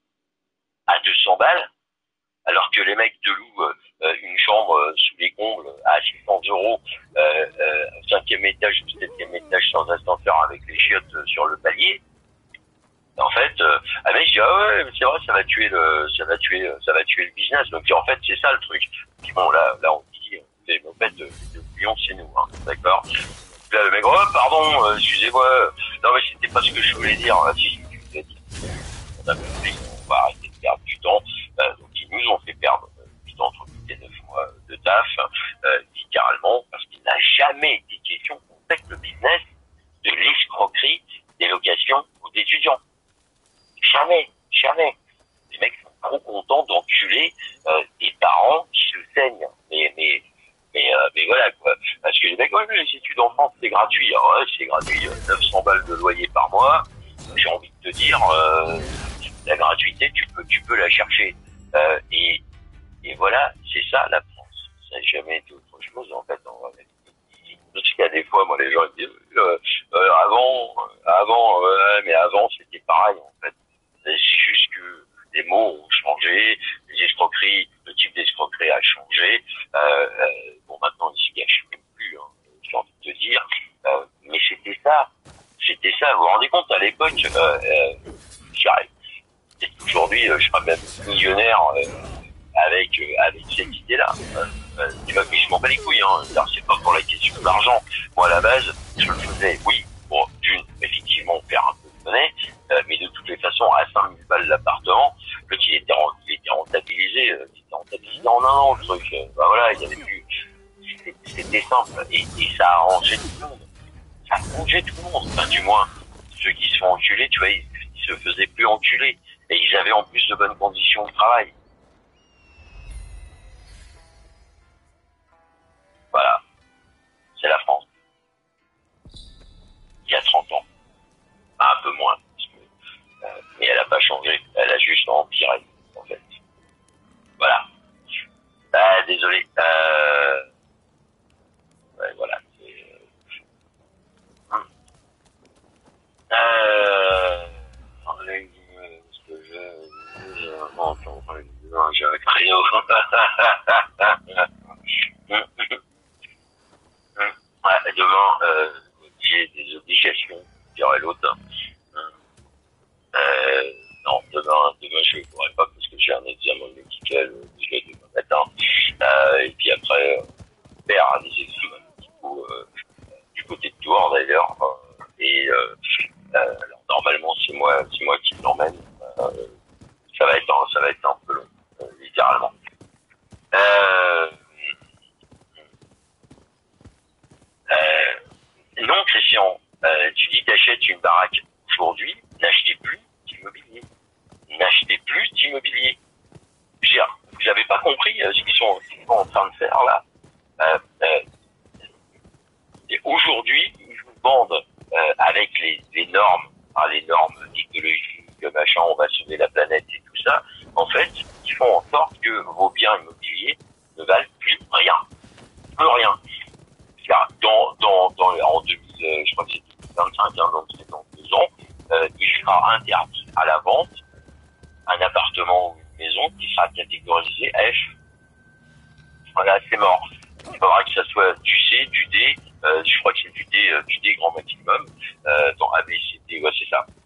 à deux cents balles, alors que les mecs te louent euh, une chambre euh, sous les combles à six cents euros, euh, euh, cinquième étage ou septième étage sans ascenseur avec les chiottes euh, sur le palier. En fait, euh, ah mec, je dis, ah ouais, c'est vrai, ça va tuer le, ça va tuer, ça va tuer le business. Donc, en fait, c'est ça le truc. Puis bon, là, là, on dit, mais en fait, le client, c'est nous, hein, d'accord? Là, le mec, oh, pardon, euh, excusez-moi. Non, mais c'était pas ce que je voulais dire. Ah, si, tu l'as dit. On a compris, on va arrêter de perdre du temps. Euh, donc, ils nous ont fait perdre du temps entre huit et neuf mois de taf, euh, littéralement, parce qu'il n'a jamais été question qu'on fait le business de l'escroquerie des locations aux étudiants. Jamais, jamais. Les mecs sont trop contents d'enculer euh, des parents qui se saignent. Mais, mais, mais, euh, mais voilà quoi. Parce que les mecs, ouais, les études en France, c'est gratuit. Alors, ouais, c'est gratuit. neuf cents balles de loyer par mois. J'ai envie de te dire, euh, la gratuité, tu peux, tu peux la chercher. Euh, et, et voilà, c'est ça la France. Ça n'a jamais été autre chose en fait. En fait. Parce qu'il y a des fois, moi, les gens ils disent, euh, euh, avant, avant, euh, mais avant, c'était pareil en fait. C'est juste que les mots ont changé, les escroqueries, le type d'escroquerie a changé. Euh, euh, bon, maintenant, ils se cachent même plus, hein, j'ai envie de te dire. Euh, mais c'était ça. C'était ça. Vous vous rendez compte, à l'époque, euh, euh, j'arrive. Peut-être qu'aujourd'hui, euh, je serais même millionnaire euh, avec euh, avec cette idée-là. Euh, euh, tu vois, mais je m'en bats les couilles. Hein. Alors, c'est pas pour la question de l'argent. Moi, à la base, je le faisais, oui, pour d'une, effectivement, faire un peu de monnaie, euh, mais de toutes les façons, à cinq mille balles l'appartement, le il était, il était rentabilisé, euh, il était rentabilisé en un an, le truc. Euh, bah voilà, il y avait plus. C'était, c'était simple. Et, et ça a arrangé tout le monde. Ça a arrangé tout le monde. Enfin, du moins, ceux qui se font enculer, tu vois, ils, ils se faisaient plus enculer. Et ils avaient en plus de bonnes conditions de travail. Voilà. C'est la France. Il y a trente ans. Un peu moins. Parce que, euh, mais elle a pas changé. Elle a juste empiré, en fait. Voilà. Ah, désolé. Euh, créneau. Ouais, demain, euh, j'ai des obligations, dirait l'autre. Euh, non, demain, demain je ne pourrai pas parce que j'ai un examen médical euh, déjà demain matin. Euh, et puis après, euh, faire des examens médicaux euh, du côté de Tours d'ailleurs. Euh, et euh, euh, alors normalement c'est moi, c'est moi qui l'emmène. Euh, ça va être, un, ça va être un peu long, euh, littéralement. Euh, euh, non, Christian, euh, tu dis t'achètes une baraque aujourd'hui, n'achetez plus d'immobilier. N'achetez plus d'immobilier. Je veux dire, vous n'avez pas compris euh, ce qu'ils sont, ce qu'ils sont en train de faire là. Euh, euh, et aujourd'hui, ils vous vendent euh, avec les, les normes, hein, les normes technologiques, machin, on va sauver la planète et tout ça. En fait, ils font en sorte que vos biens immobiliers ne valent plus rien, plus rien. Car dans, dans, dans en deux mille, euh, je crois que c'est deux mille vingt-cinq, hein, donc c'est dans deux ans, euh, il sera interdit à la vente un appartement ou une maison qui sera catégorisé F. Voilà, c'est mort. Il faudra que ça soit du C, du D, euh, je crois que c'est du D, euh, du D grand maximum, euh, dans A, B, C, D, ouais, c'est ça.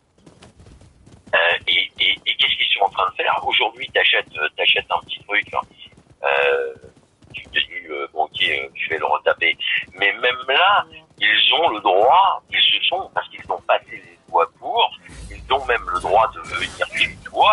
Euh, et et, et qu'est-ce qu'ils sont en train de faire? Aujourd'hui, t'achètes, euh, t'achètes un petit truc, hein, euh, tu te dis, euh, bon, ok, euh, je vais le retaper. Mais même là, ils ont le droit, ils se sont, parce qu'ils ont passé les lois pour, ils ont même le droit de venir chez toi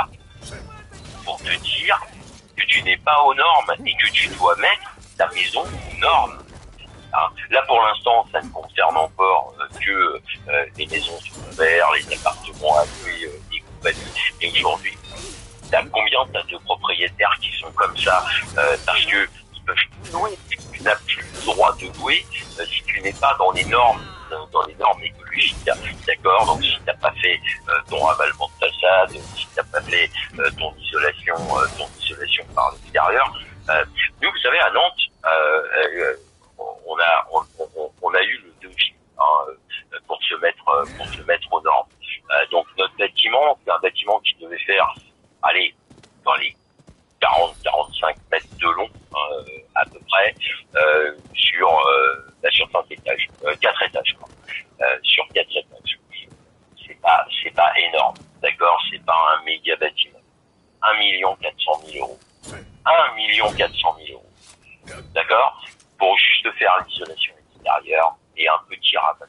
pour te dire que tu n'es pas aux normes et que tu dois mettre ta maison aux normes. Hein, là, pour l'instant, ça ne concerne encore euh, que euh, les maisons secondaires, les appartements à louer euh, et compagnie. Et aujourd'hui, t'as combien t'as de propriétaires qui sont comme ça euh, parce que ils peuvent plus louer. Tu n'as plus le droit de louer euh, si tu n'es pas dans les normes, dans les normes écologiques. D'accord. Donc si t'as pas fait euh, ton ravalement de façade, si t'as pas fait euh, ton isolation, euh, ton isolation par l'extérieur. Euh, nous, vous savez, à Nantes, euh, euh, on a on, on, on a eu le devis hein, pour se mettre pour se mettre aux normes. Euh, donc notre bâtiment, c'est un bâtiment qui devait faire, allez, dans les quarante à quarante-cinq mètres de long euh, à peu près euh, sur euh, bah, sur cinq étages, euh, quatre étages, quoi. Euh, sur quatre étages. C'est pas c'est pas énorme, d'accord, c'est pas un méga bâtiment. Un million quatre cent mille euros. Un million quatre cent mille euros. D'accord, pour juste faire l'isolation extérieure et un petit rabat.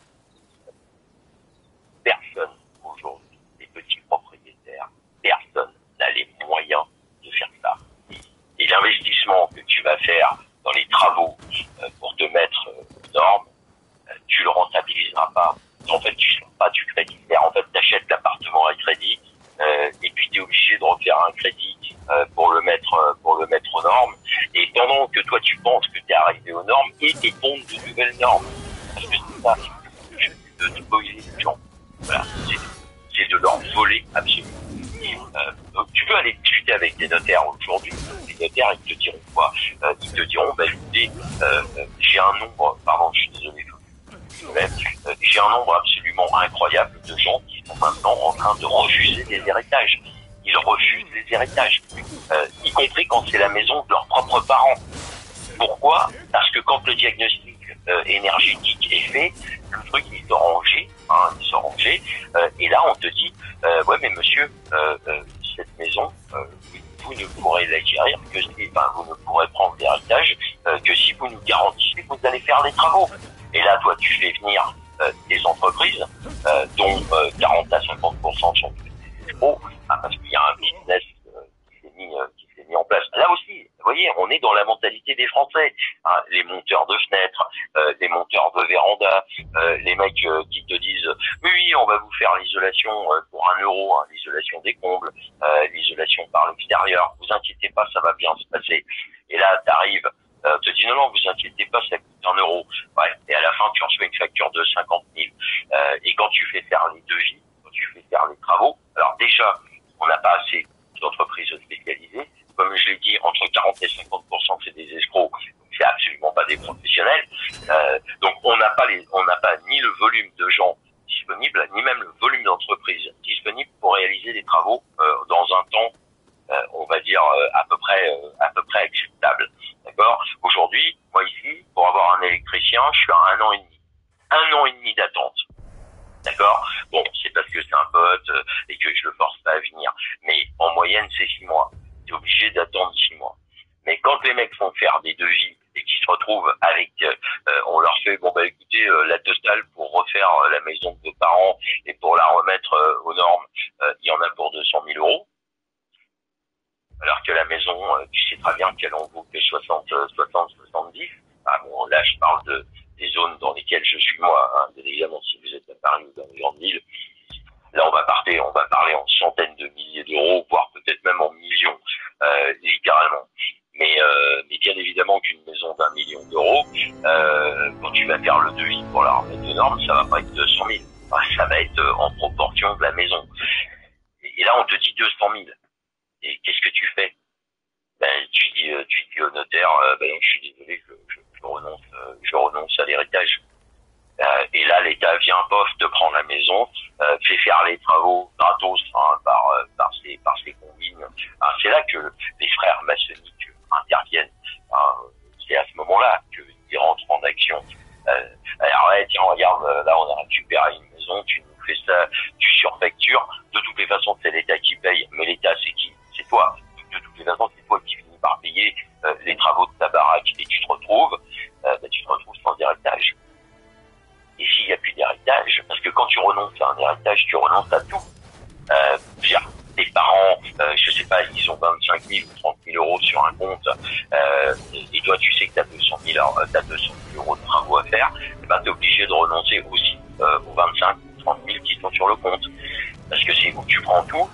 Personne aujourd'hui, les petits propriétaires, personne n'a les moyens de faire ça. Et l'investissement que tu vas faire dans les travaux euh, pour te mettre euh, aux normes, euh, tu le rentabiliseras pas. En fait, tu ne sors pas du crédit. En fait, tu achètes l'appartement à crédit euh, et puis tu es obligé de refaire un crédit euh, pour le mettre euh, pour le mettre aux normes. Et pendant que toi tu penses que tu es arrivé aux normes, et tu tombes de nouvelles normes. Parce que c'est ça, c'est de spoiler les gens. Voilà, c'est, c'est de leur voler absolument. Euh, donc tu peux aller discuter avec des notaires aujourd'hui. Les notaires, ils te diront quoi? euh, Ils te diront, bah écoutez, euh, j'ai un nombre, pardon, je suis désolé, euh, j'ai un nombre absolument incroyable de gens qui sont maintenant en train de refuser les héritages. Ils refusent les héritages, euh, y compris quand c'est la maison de leurs propres parents. Pourquoi? Parce que quand le diagnostic euh, énergétique est fait, le truc il est rangé, hein, il est rangé, euh, et là on te dit, euh, ouais mais monsieur, euh, euh, cette maison, euh, vous ne pourrez l'acquérir que si, enfin vous ne pourrez prendre l'héritage euh, que si vous nous garantissez que vous allez faire les travaux. Et là toi tu fais venir euh, des entreprises euh, dont euh, quarante à cinquante pour cent sont des escrocs, hein, parce qu'il y a un business euh, qui s'est mis, euh, qui s'est mis en place. Là aussi, vous voyez, on est dans la mentalité des Français. Hein, les monteurs de fenêtres, euh, les monteurs de véranda, euh, les mecs euh, qui te disent oui, oui, on va vous faire l'isolation euh, pour un euro, hein, l'isolation des combles, euh, l'isolation par l'extérieur. Vous inquiétez pas, ça va bien se passer. Et là, t'arrives, euh, te dis non, non, vous inquiétez pas, ça coûte un euro. Ouais. Et à la fin, tu reçois une facture de cinquante mille. Euh, et quand tu fais faire les devis, quand tu fais faire les travaux, alors déjà, on n'a pas assez d'entreprises spécialisées. Comme je l'ai dit, entre quarante et cinquante pour cent c'est des escrocs, c'est absolument pas des professionnels. Euh, donc on n'a pas les, on n'a pas ni le volume de gens disponibles, ni même le volume d'entreprises disponibles pour réaliser des travaux euh, dans un temps, euh, on va dire euh, à peu près près, euh, à peu près acceptable. D'accord? Aujourd'hui, moi ici, pour avoir un électricien, je suis à un an et demi. Un an et demi d'attente. D'accord? Bon, c'est parce que c'est un pote euh, et que je le force pas à venir. Mais en moyenne, c'est six mois. T'es obligé d'attendre six mois. Mais quand les mecs font faire des devis et qu'ils se retrouvent avec, euh, on leur fait, bon bah écoutez, euh, la totale pour refaire euh, la maison de vos parents et pour la remettre euh, aux normes, euh, il y en a pour deux cent mille euros. Alors que la maison, euh, tu sais très bien qu'elle en vaut que soixante, soixante-dix. Ah bon, là je parle de des zones dans lesquelles je suis moi, hein. Bien évidemment, si vous êtes à Paris ou dans les grandes villes, là on va parler, on va parler en centaines de milliers d'euros, voire peut-être même en millions, euh, littéralement. Mais, euh, mais bien évidemment qu'une maison d'un million d'euros, euh, quand tu vas faire le devis pour la remettre aux normes, ça va pas être deux cent mille. Enfin, ça va être en proportion de la maison. Et, et là, on te dit deux cent mille. Et qu'est-ce que tu fais? Ben, tu dis, tu dis au notaire, euh, ben non, je suis désolé, je, je, je renonce, euh, je renonce à l'héritage. Euh, et là, l'État vient, pof, te prend la maison, euh, fait faire les travaux gratos hein, par, euh, par ses, par ses combines. Hein, c'est là que les frères maçonniques interviennent. Hein, c'est à ce moment-là qu'ils rentrent en action. Euh, alors ouais, tiens, regarde, là, on a récupéré une maison, tu nous fais ça, tu surfactures. De toutes les façons, c'est l'État qui paye. Mais l'État, c'est qui? C'est toi. De toutes les façons, c'est toi qui finis par payer euh, les travaux de ta baraque et tu te retrouves, euh, ben, tu te retrouves sans héritage. Et s'il n'y a plus d'héritage, parce que quand tu renonces à un héritage, tu renonces à tout. Euh, tes parents, euh, je sais pas, ils ont vingt-cinq mille ou trente mille euros sur un compte, euh, et toi tu sais que tu as deux cent mille euros de travaux à faire, et ben tu es obligé de renoncer aussi euh, aux vingt-cinq ou trente mille qui sont sur le compte. Parce que c'est où tu prends tout,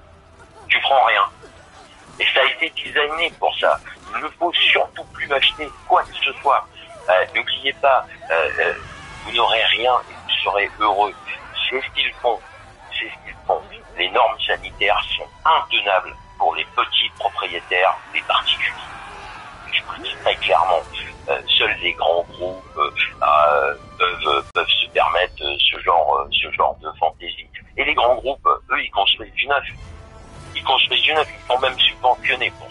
tu prends rien. Et ça a été designé pour ça. Il ne faut surtout plus acheter quoi que ce soit. Euh, n'oubliez pas, euh, euh, vous n'aurez rien et vous serez heureux. C'est ce qu'ils font. C'est ce qu'ils font. Les normes sanitaires sont intenables pour les petits propriétaires, les particuliers. Je vous le dis très clairement. Euh, seuls les grands groupes euh, euh, peuvent, peuvent se permettre euh, ce genre, euh, ce genre de fantaisie. Et les grands groupes, eux, ils construisent du neuf. Ils construisent du neuf. Ils sont même subventionnés pour